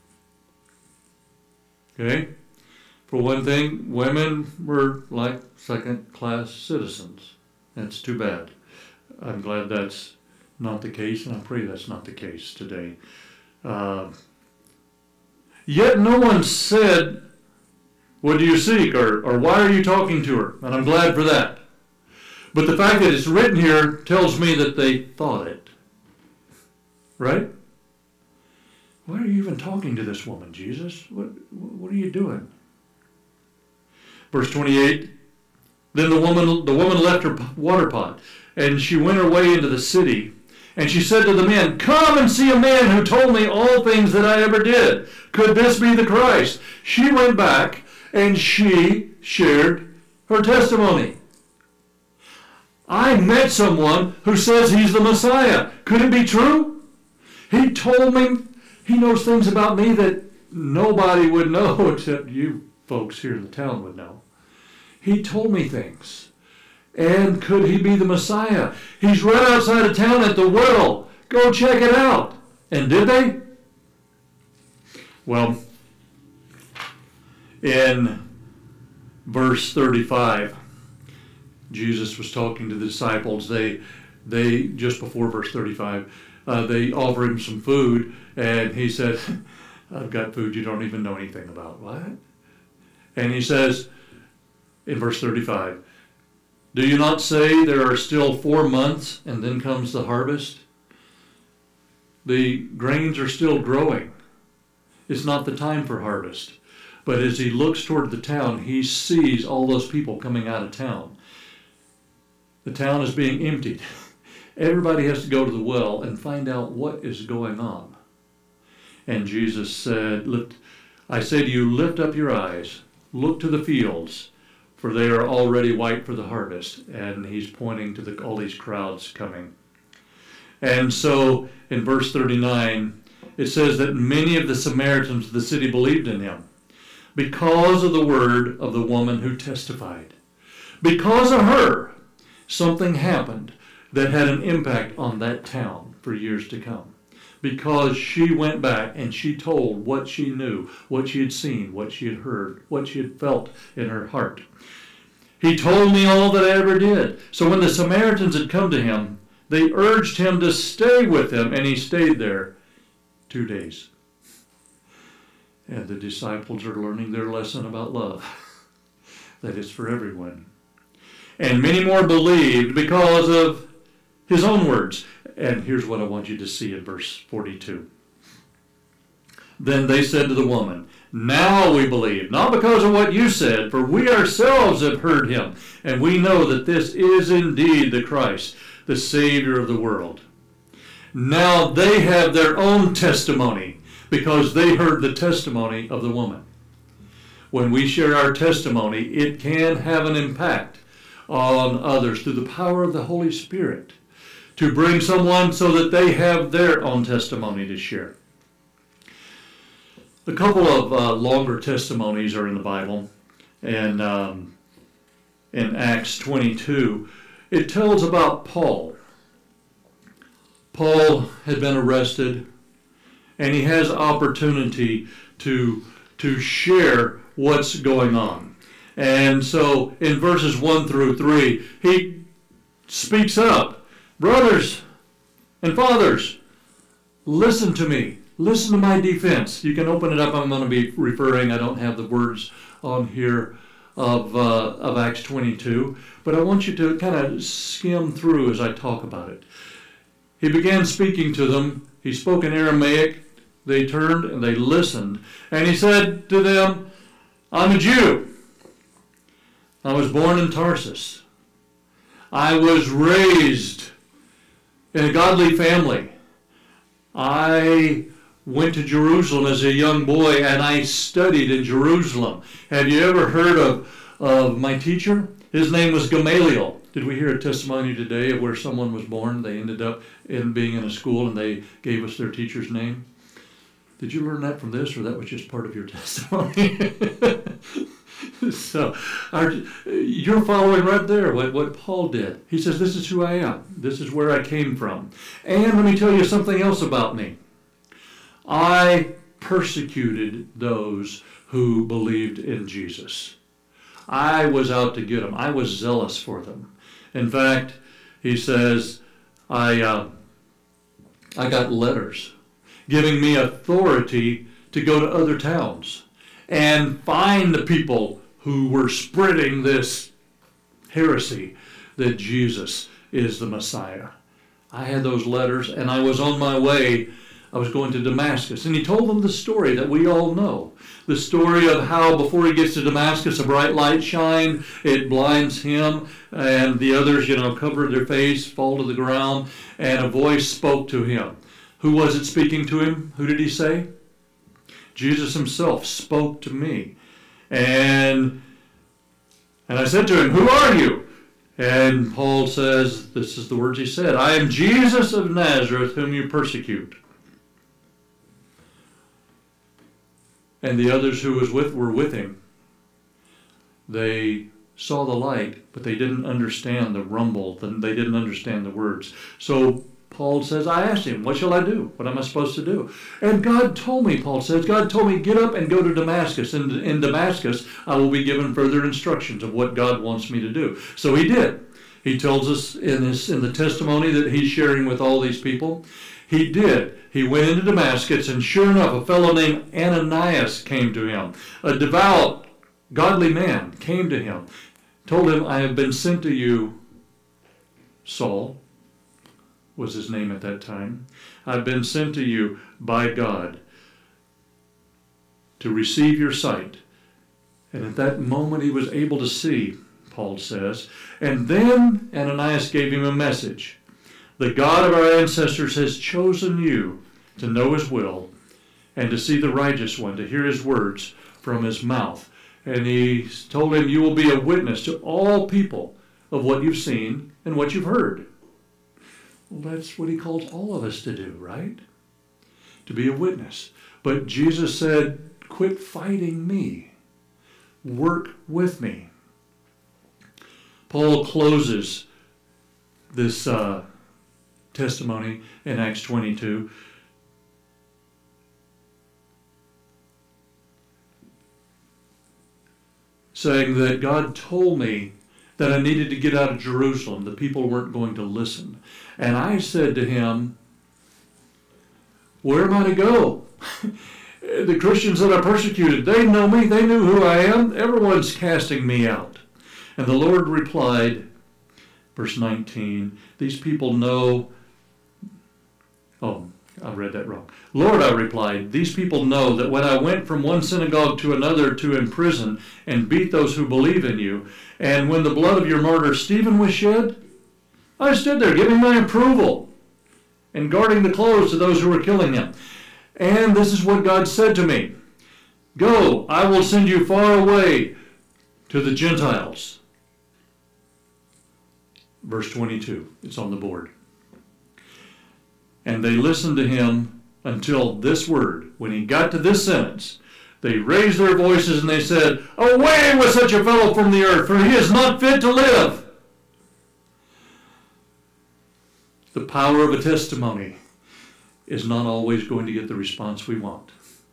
Okay? For one thing, women were like second-class citizens. That's too bad. I'm glad that's not the case, and I pray that's not the case today. Yet no one said, "What do you seek?" or "Why are you talking to her?" And I'm glad for that. But the fact that it's written here tells me that they thought it. Right? Why are you even talking to this woman, Jesus? What are you doing? Verse 28, then the woman left her water pot, and she went away into the city. And she said to the men, "Come and see a man who told me all things that I ever did. Could this be the Christ?" She went back, and she shared her testimony. "I met someone who says he's the Messiah. Could it be true? He told me he knows things about me that nobody would know except you folks here in the town would know. He told me things. And could he be the Messiah? He's right outside of town at the well. Go check it out." And did they? Well, in verse 35, Jesus was talking to the disciples. They just before verse 35, they offer him some food, and he said, "I've got food you don't even know anything about." What? And he says in verse 35, "Do you not say there are still 4 months and then comes the harvest?" The grains are still growing. It's not the time for harvest. But as he looks toward the town, he sees all those people coming out of town. The town is being emptied. Everybody has to go to the well and find out what is going on. And Jesus said, "I say to you, lift up your eyes, look to the fields, for they are already white for the harvest." And he's pointing to all these crowds coming. And so in verse 39, it says that many of the Samaritans of the city believed in him because of the word of the woman who testified. Because of her, something happened that had an impact on that town for years to come. Because she went back and she told what she knew, what she had seen, what she had heard, what she had felt in her heart. "He told me all that I ever did." So when the Samaritans had come to him, they urged him to stay with them, and he stayed there 2 days. And the disciples are learning their lesson about love, that it's for everyone. And many more believed because of his own words. And here's what I want you to see in verse 42. Then they said to the woman, "Now we believe, not because of what you said, for we ourselves have heard him, and we know that this is indeed the Christ, the Savior of the world." Now they have their own testimony because they heard the testimony of the woman. When we share our testimony, it can have an impact on others through the power of the Holy Spirit to bring someone so that they have their own testimony to share. A couple of longer testimonies are in the Bible, and in Acts 22, it tells about Paul. Paul had been arrested, and he has opportunity to share what's going on. And so in verses 1 through 3, he speaks up. "Brothers and fathers, listen to me. Listen to my defense." You can open it up. I'm going to be referring, I don't have the words on here of Acts 22, but I want you to kind of skim through as I talk about it. He began speaking to them. He spoke in Aramaic. They turned and they listened. And he said to them, "I'm a Jew. I was born in Tarsus. I was raised in a godly family. I went to Jerusalem as a young boy, and I studied in Jerusalem. Have you ever heard of my teacher? His name was Gamaliel." Did we hear a testimony today of where someone was born? They ended up being in a school, and they gave us their teacher's name. Did you learn that from this, or that was just part of your testimony? So you're following right there what Paul did. He says, this is who I am. This is where I came from. And let me tell you something else about me. I persecuted those who believed in Jesus. I was out to get them. I was zealous for them. In fact, he says, I got letters giving me authority to go to other towns and find the people who were spreading this heresy that Jesus is the Messiah. I had those letters, and I was on my way. I was going to Damascus. And he told them the story that we all know. The story of how before he gets to Damascus, a bright light shined, it blinds him, and the others, cover their face, fall to the ground, and a voice spoke to him. Who was it speaking to him? Who did he say? Jesus himself spoke to me. And I said to him, who are you? And Paul says, this is the words he said, I am Jesus of Nazareth, whom you persecute. And the others who were with him, they saw the light, but they didn't understand the rumble. They didn't understand the words. So Paul says, I asked him, what shall I do? What am I supposed to do? And God told me, Paul says, God told me, get up and go to Damascus. And in Damascus, I will be given further instructions of what God wants me to do. So he did. He tells us in the testimony that he's sharing with all these people. He did. He went into Damascus, and sure enough, a fellow named Ananias came to him. A devout, godly man came to him, told him, I have been sent to you, Saul was his name at that time. I've been sent to you by God to receive your sight. And at that moment he was able to see, Paul says. And then Ananias gave him a message. The God of our ancestors has chosen you to know his will and to see the righteous one, to hear his words from his mouth. And he told him, you will be a witness to all people of what you've seen and what you've heard. Well, that's what he calls all of us to do, right? To be a witness. But Jesus said, quit fighting me. Work with me. Paul closes this testimony in Acts 22. Saying that God told me that I needed to get out of Jerusalem. The people weren't going to listen. And I said to him, where am I to go? The Christians that are persecuted, they know me. They knew who I am. Everyone's casting me out. And the Lord replied, verse 19, these people know... Oh, I read that wrong. Lord, I replied, these people know that when I went from one synagogue to another to imprison and beat those who believe in you, and when the blood of your martyr Stephen was shed, I stood there giving my approval and guarding the clothes of those who were killing him. And this is what God said to me. Go, I will send you far away to the Gentiles. Verse 22, it's on the board. And they listened to him until this word. When he got to this sentence, they raised their voices and they said, away with such a fellow from the earth, for he is not fit to live. The power of a testimony is not always going to get the response we want.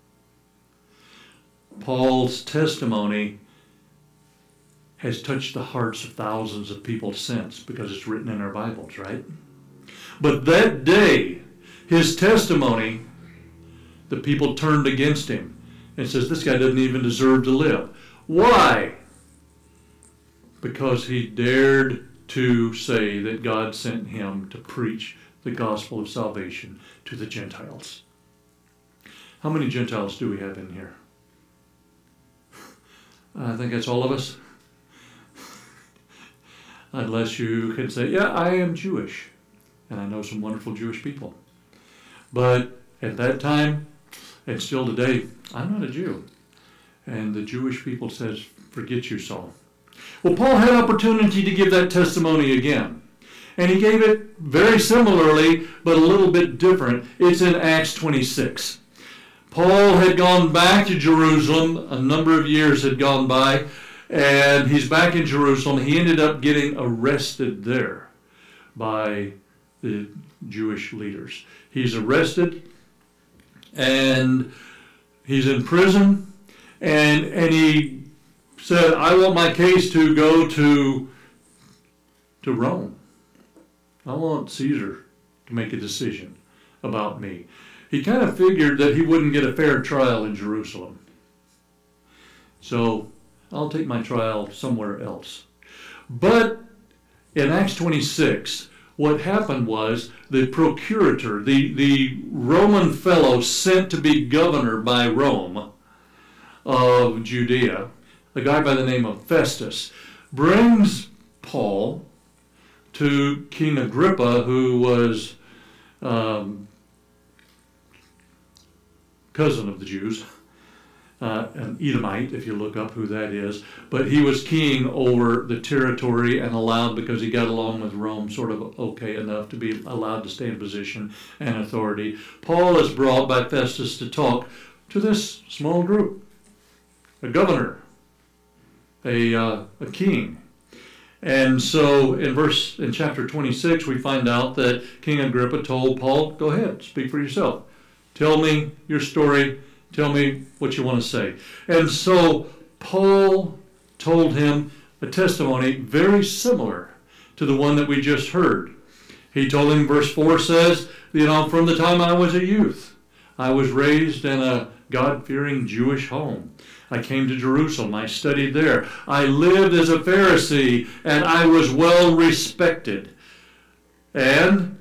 Paul's testimony has touched the hearts of thousands of people since, because it's written in our Bibles, right? But that day, his testimony, the people turned against him and says, this guy doesn't even deserve to live. Why? Because he dared to say that God sent him to preach the gospel of salvation to the Gentiles. How many Gentiles do we have in here? I think that's all of us. Unless you can say, yeah, I am Jewish. And I know some wonderful Jewish people. But at that time, and still today, I'm not a Jew. And the Jewish people says, forget you, Saul. Well, Paul had opportunity to give that testimony again. And he gave it very similarly, but a little bit different. It's in Acts 26. Paul had gone back to Jerusalem. A number of years had gone by, and he's back in Jerusalem. He ended up getting arrested there by the Jewish leaders. He's arrested, and he's in prison, and he said, I want my case to go to Rome. I want Caesar to make a decision about me. He kind of figured that he wouldn't get a fair trial in Jerusalem. So I'll take my trial somewhere else. But in Acts 26, what happened was the procurator, the Roman fellow sent to be governor by Rome of Judea, a guy by the name of Festus, brings Paul to King Agrippa, who was cousin of the Jews, an Edomite, if you look up who that is. But he was king over the territory and allowed, because he got along with Rome sort of okay enough to be allowed to stay in position and authority. Paul is brought by Festus to talk to this small group, a governor, a king. And so in chapter 26, we find out that King Agrippa told Paul, go ahead, speak for yourself. Tell me your story. Tell me what you want to say. And so Paul told him a testimony very similar to the one that we just heard. He told him, verse 4 says, from the time I was a youth, I was raised in a God-fearing Jewish home. I came to Jerusalem. I studied there. I lived as a Pharisee, and I was well respected. And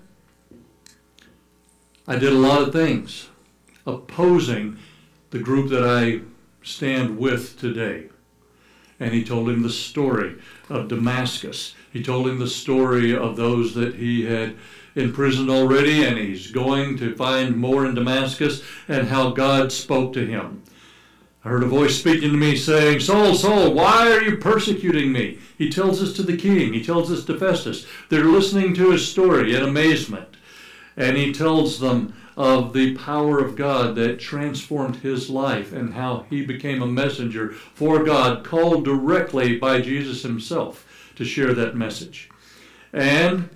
I did a lot of things opposing the group that I stand with today. And he told him the story of Damascus. He told him the story of those that he had imprisoned already, and he's going to find more in Damascus, and how God spoke to him. I heard a voice speaking to me saying, Saul, Saul, why are you persecuting me? He tells this to the king. He tells this to Festus. They're listening to his story in amazement. And he tells them of the power of God that transformed his life and how he became a messenger for God, called directly by Jesus himself to share that message. And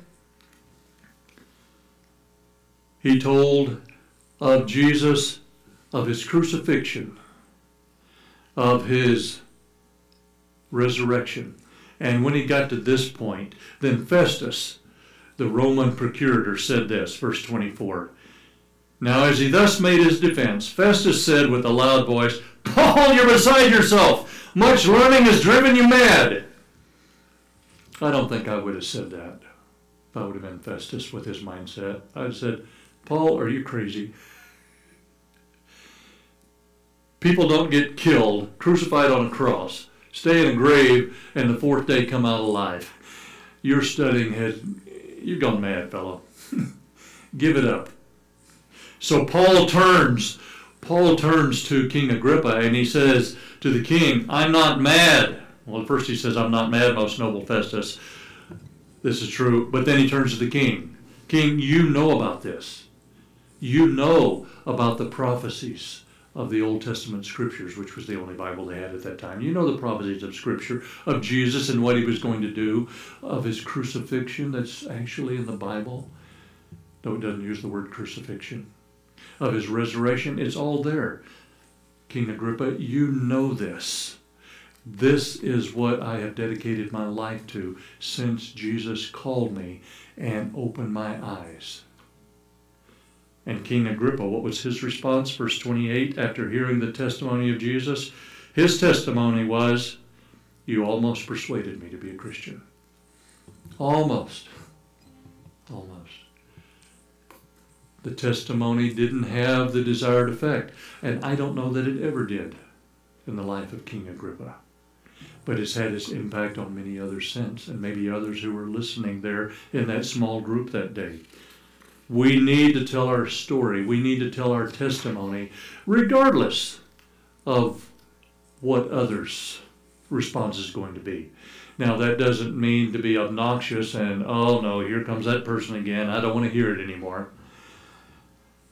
he told of Jesus, of his crucifixion, of his resurrection. And when he got to this point, then Festus, the Roman procurator, said this, verse 24. Now as he thus made his defense, Festus said with a loud voice, Paul, you're beside yourself. Much learning has driven you mad. I don't think I would have said that if I would have been Festus with his mindset. I would have said, Paul, are you crazy? People don't get killed, crucified on a cross, stay in a grave, and the fourth day come out alive. Your studying you've gone mad, fellow. Give it up. So Paul turns to King Agrippa, and he says to the king, I'm not mad. Well, at first he says, I'm not mad, most noble Festus. This is true. But then he turns to the king. King, you know about this. You know about the prophecies of the Old Testament scriptures, which was the only Bible they had at that time. You know the prophecies of Scripture, of Jesus and what he was going to do, of his crucifixion that's actually in the Bible. No, it doesn't use the word crucifixion. Of his resurrection, it's all there. King Agrippa, you know this. This is what I have dedicated my life to since Jesus called me and opened my eyes. And King Agrippa, what was his response? Verse 28, after hearing the testimony of Jesus, his testimony was, you almost persuaded me to be a Christian. Almost. Almost. The testimony didn't have the desired effect, and I don't know that it ever did in the life of King Agrippa. But it's had its impact on many others since, and maybe others who were listening there in that small group that day. We need to tell our story. We need to tell our testimony, regardless of what others' response is going to be. Now, that doesn't mean to be obnoxious and, oh no, here comes that person again. I don't want to hear it anymore.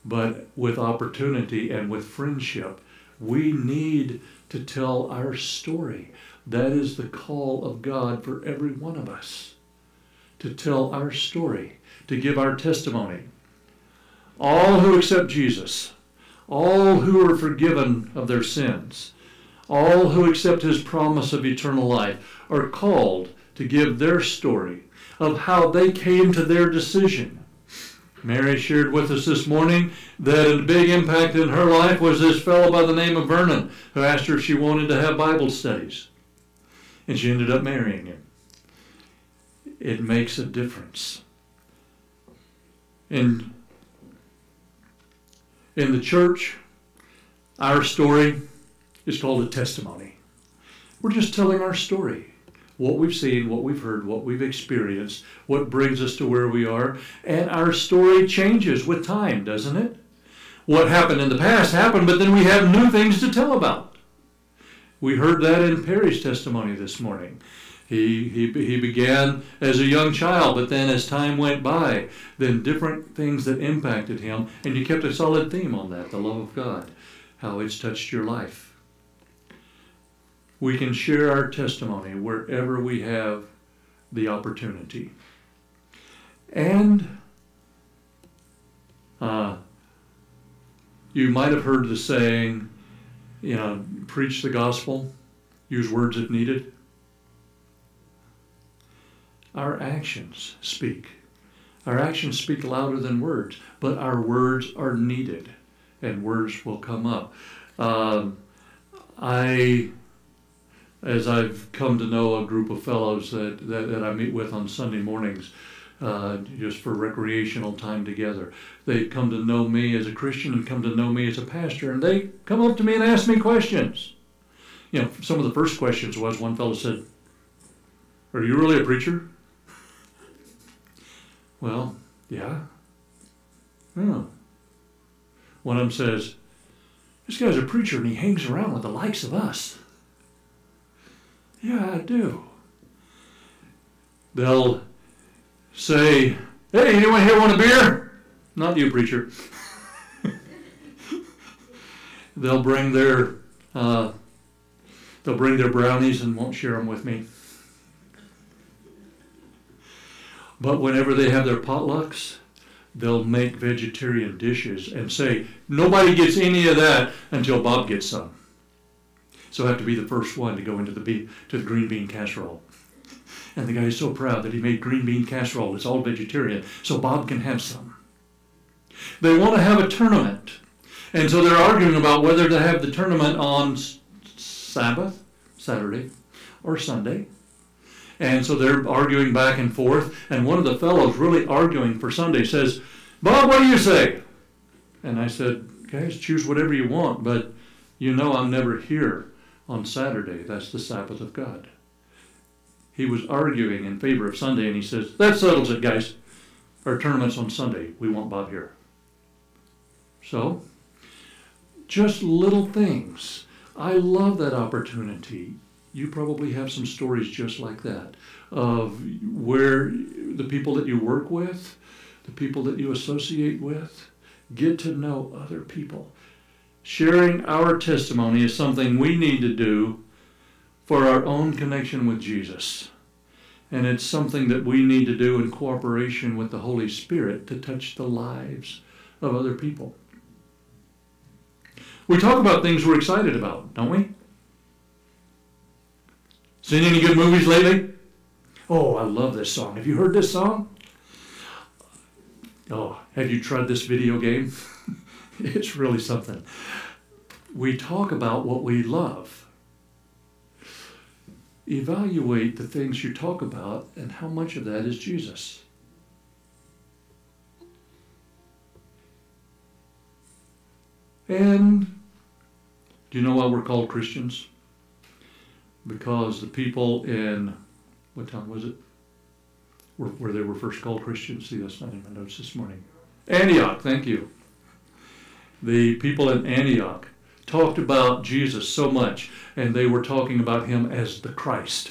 but with opportunity and with friendship. We need to tell our story. That is the call of God for every one of us, to tell our story, to give our testimony. All who accept Jesus, all who are forgiven of their sins, all who accept his promise of eternal life are called to give their story of how they came to their decision. Mary shared with us this morning that a big impact in her life was this fellow by the name of Vernon, who asked her if she wanted to have Bible studies. And she ended up marrying him. It makes a difference. In the church, our story is called a testimony. We're just telling our story. What we've seen, what we've heard, what we've experienced, what brings us to where we are. And our story changes with time, doesn't it? What happened in the past happened, but then we have new things to tell about. We heard that in Perry's testimony this morning. He began as a young child, but then as time went by, then different things that impacted him, and you kept a solid theme on that, the love of God, how it's touched your life. We can share our testimony wherever we have the opportunity. And you might have heard the saying, preach the gospel, use words if needed. Our actions speak. Our actions speak louder than words, but our words are needed, and words will come up. As I've come to know a group of fellows that I meet with on Sunday mornings, just for recreational time together, they come to know me as a Christian and come to know me as a pastor, and they come up to me and ask me questions. Some of the first questions was, one fellow said, "Are you really a preacher?" Well, yeah. Oh. One of them says, "This guy's a preacher and he hangs around with the likes of us." Yeah, I do. They'll say, "Hey, anyone here want a beer?" Not you, preacher. They'll bring their brownies and won't share them with me. But whenever they have their potlucks, they'll make vegetarian dishes and say, "Nobody gets any of that until Bob gets some." So I have to be the first one to go into the green bean casserole. And the guy is so proud that he made green bean casserole. It's all vegetarian, so Bob can have some. They want to have a tournament. And so they're arguing about whether to have the tournament on Sabbath, Saturday, or Sunday. And so they're arguing back and forth. And one of the fellows really arguing for Sunday says, "Bob, what do you say?" And I said, "Guys, choose whatever you want, but I'm never here on Saturday. That's the Sabbath of God." He was arguing in favor of Sunday, and he says, "That settles it, guys. Our tournament's on Sunday. We want Bob here." So, just little things. I love that opportunity. You probably have some stories just like that, of where the people that you work with, the people that you associate with, get to know other people. Sharing our testimony is something we need to do for our own connection with Jesus. And it's something that we need to do in cooperation with the Holy Spirit to touch the lives of other people. We talk about things we're excited about, don't we? Seen any good movies lately? Oh, I love this song. Have you heard this song? Oh, have you tried this video game? It's really something. We talk about what we love. Evaluate the things you talk about and how much of that is Jesus. And do you know why we're called Christians? Because the people in, what town was it? Where they were first called Christians. See, that's not in my notes this morning. Antioch, thank you. The people in Antioch talked about Jesus so much, and they were talking about him as the Christ.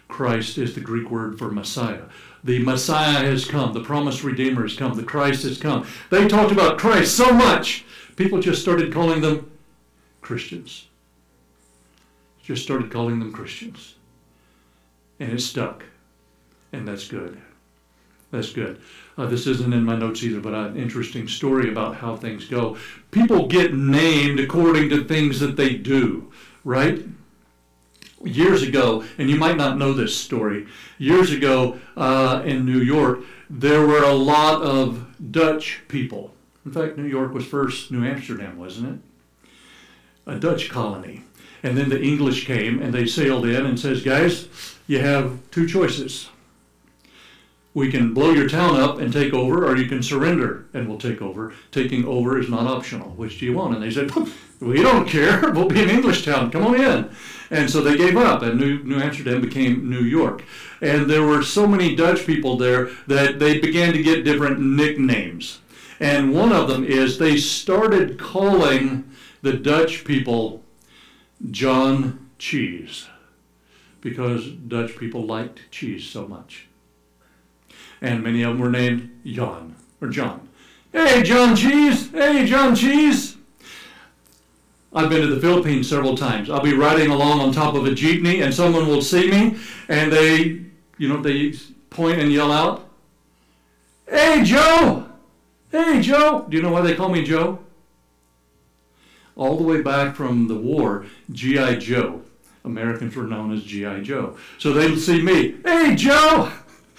Christ is the Greek word for Messiah. The Messiah has come. The promised Redeemer has come. The Christ has come. They talked about Christ so much, people just started calling them Christians. Just started calling them Christians. And it stuck. And that's good. That's good. This isn't in my notes either, but an interesting story about how things go. People get named according to things that they do, right? Years ago, and you might not know this story, years ago in New York, there were a lot of Dutch people. In fact, New York was first New Amsterdam, wasn't it? A Dutch colony. And then the English came and they sailed in and says, guys, you have two choices. We can blow your town up and take over, or you can surrender and we'll take over. Taking over is not optional. Which do you want? And they said, we don't care. We'll be an English town. Come on in. And so they gave up, and New Amsterdam became New York. And there were so many Dutch people there that they began to get different nicknames. And one of them is they started calling the Dutch people John Cheese, because Dutch people liked cheese so much. And many of them were named Jan or John. Hey, John Cheese! Hey, John Cheese! I've been to the Philippines several times. I'll be riding along on top of a jeepney and someone will see me and they point and yell out, Hey, Joe! Hey, Joe! Do you know why they call me Joe? All the way back from the war, G.I. Joe. Americans were known as G.I. Joe. So they'd see me, Hey, Joe!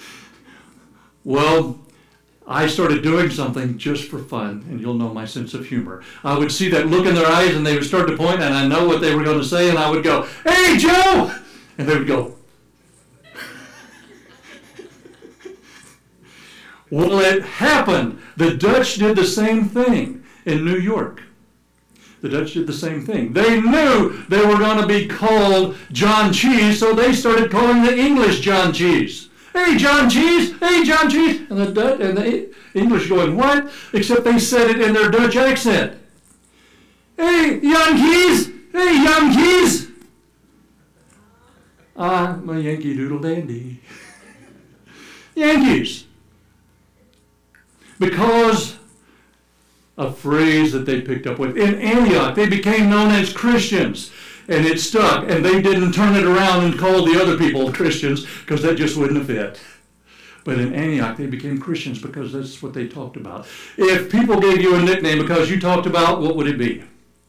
Well, I started doing something just for fun, and you'll know my sense of humor. I would see that look in their eyes, and they would start to point, and I know what they were going to say, and I would go, Hey, Joe! And they would go. Well, it happened. The Dutch did the same thing in New York. The Dutch did the same thing. They knew they were going to be called John Cheese, so they started calling the English John Cheese. Hey, John Cheese! Hey, John Cheese! And the English going, what? Except they said it in their Dutch accent. Hey, Yankees! Hey, Yankees! I'm a Yankee Doodle Dandy. Yankees. Because a phrase that they picked up with. In Antioch, they became known as Christians. And it stuck, and they didn't turn it around and call the other people Christians, because that just wouldn't have fit. But in Antioch, they became Christians because that's what they talked about. If people gave you a nickname because you talked about, what would it be?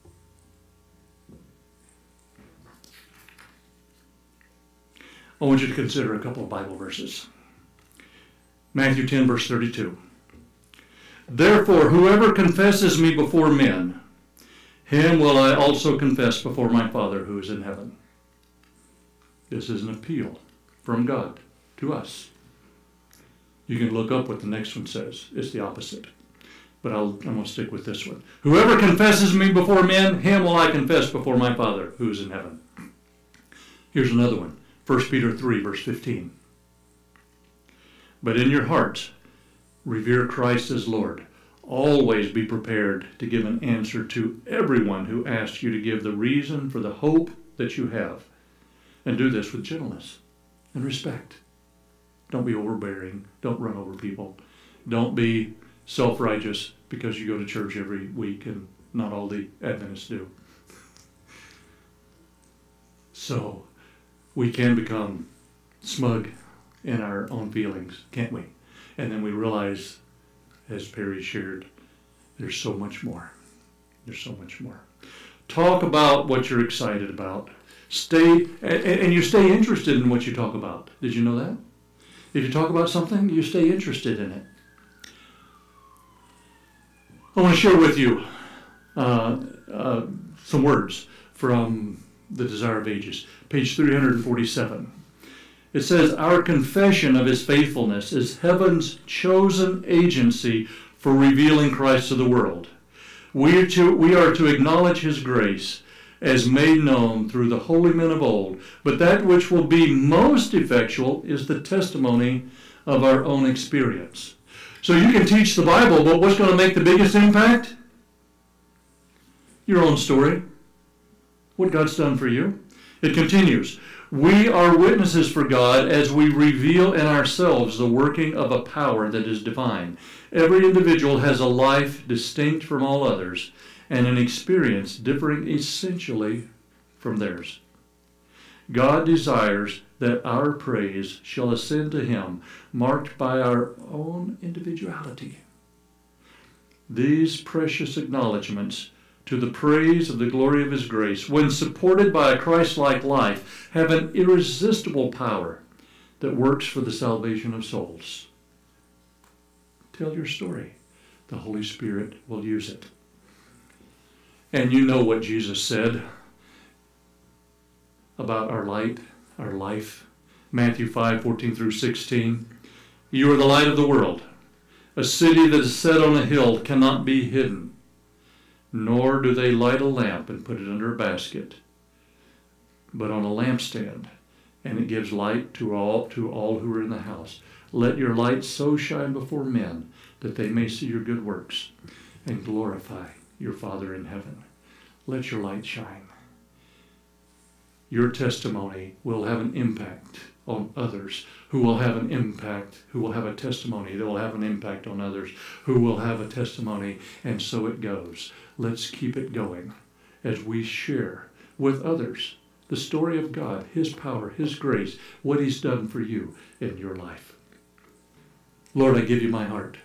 I want you to consider a couple of Bible verses. Matthew 10, verse 32. Therefore, whoever confesses me before men, him will I also confess before my Father who is in heaven. This is an appeal from God to us. You can look up what the next one says. It's the opposite. But I'm going to stick with this one. Whoever confesses me before men, him will I confess before my Father who is in heaven. Here's another one. 1 Peter 3, verse 15. But in your hearts, revere Christ as Lord. Always be prepared to give an answer to everyone who asks you to give the reason for the hope that you have. And do this with gentleness and respect. Don't be overbearing. Don't run over people. Don't be self-righteous because you go to church every week and not all the Adventists do. So we can become smug in our own feelings, can't we? And then we realize, as Perry shared, there's so much more. There's so much more. Talk about what you're excited about. And you stay interested in what you talk about. Did you know that? If you talk about something, you stay interested in it. I want to share with you some words from The Desire of Ages, page 347. It says, our confession of his faithfulness is heaven's chosen agency for revealing Christ to the world. We are to acknowledge his grace as made known through the holy men of old, but that which will be most effectual is the testimony of our own experience. So you can teach the Bible, but what's going to make the biggest impact? Your own story. What God's done for you. It continues. We are witnesses for God as we reveal in ourselves the working of a power that is divine. Every individual has a life distinct from all others and an experience differing essentially from theirs. God desires that our praise shall ascend to him, marked by our own individuality. These precious acknowledgments to the praise of the glory of his grace, when supported by a Christ-like life, have an irresistible power that works for the salvation of souls. Tell your story. The Holy Spirit will use it. And you know what Jesus said about our light, our life. Matthew 5:14 through 16. You are the light of the world. A city that is set on a hill cannot be hidden, nor do they light a lamp and put it under a basket, but on a lampstand, and it gives light to all who are in the house. Let your light so shine before men that they may see your good works and glorify your Father in heaven. Let your light shine. Your testimony will have an impact on others, who will have an impact, who will have a testimony that will have an impact on others, who will have a testimony, and so it goes. Let's keep it going as we share with others the story of God, his power, his grace, what he's done for you in your life. Lord, I give you my heart.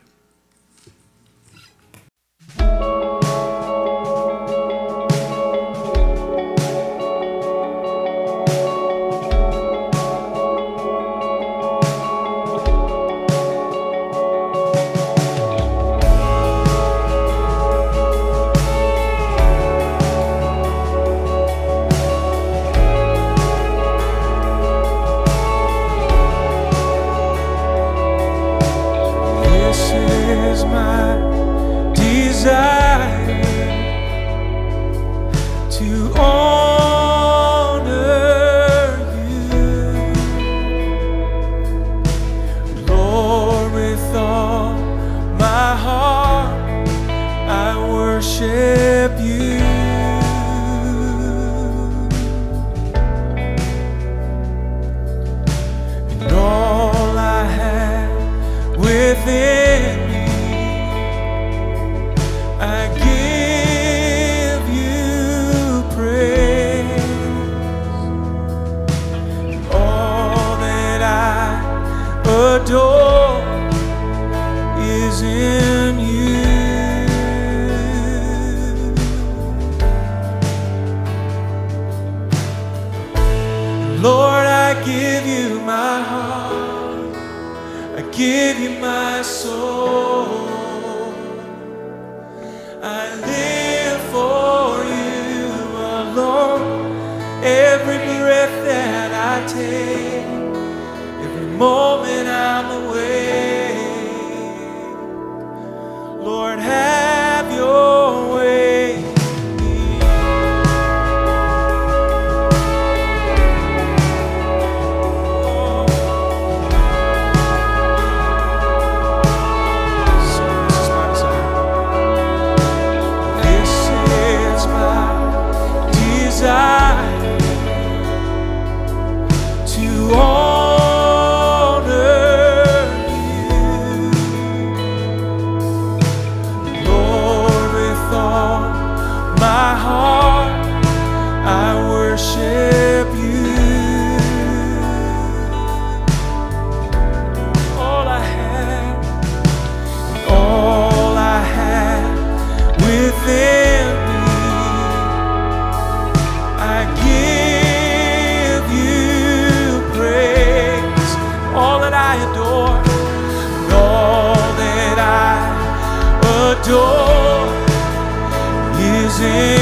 Is in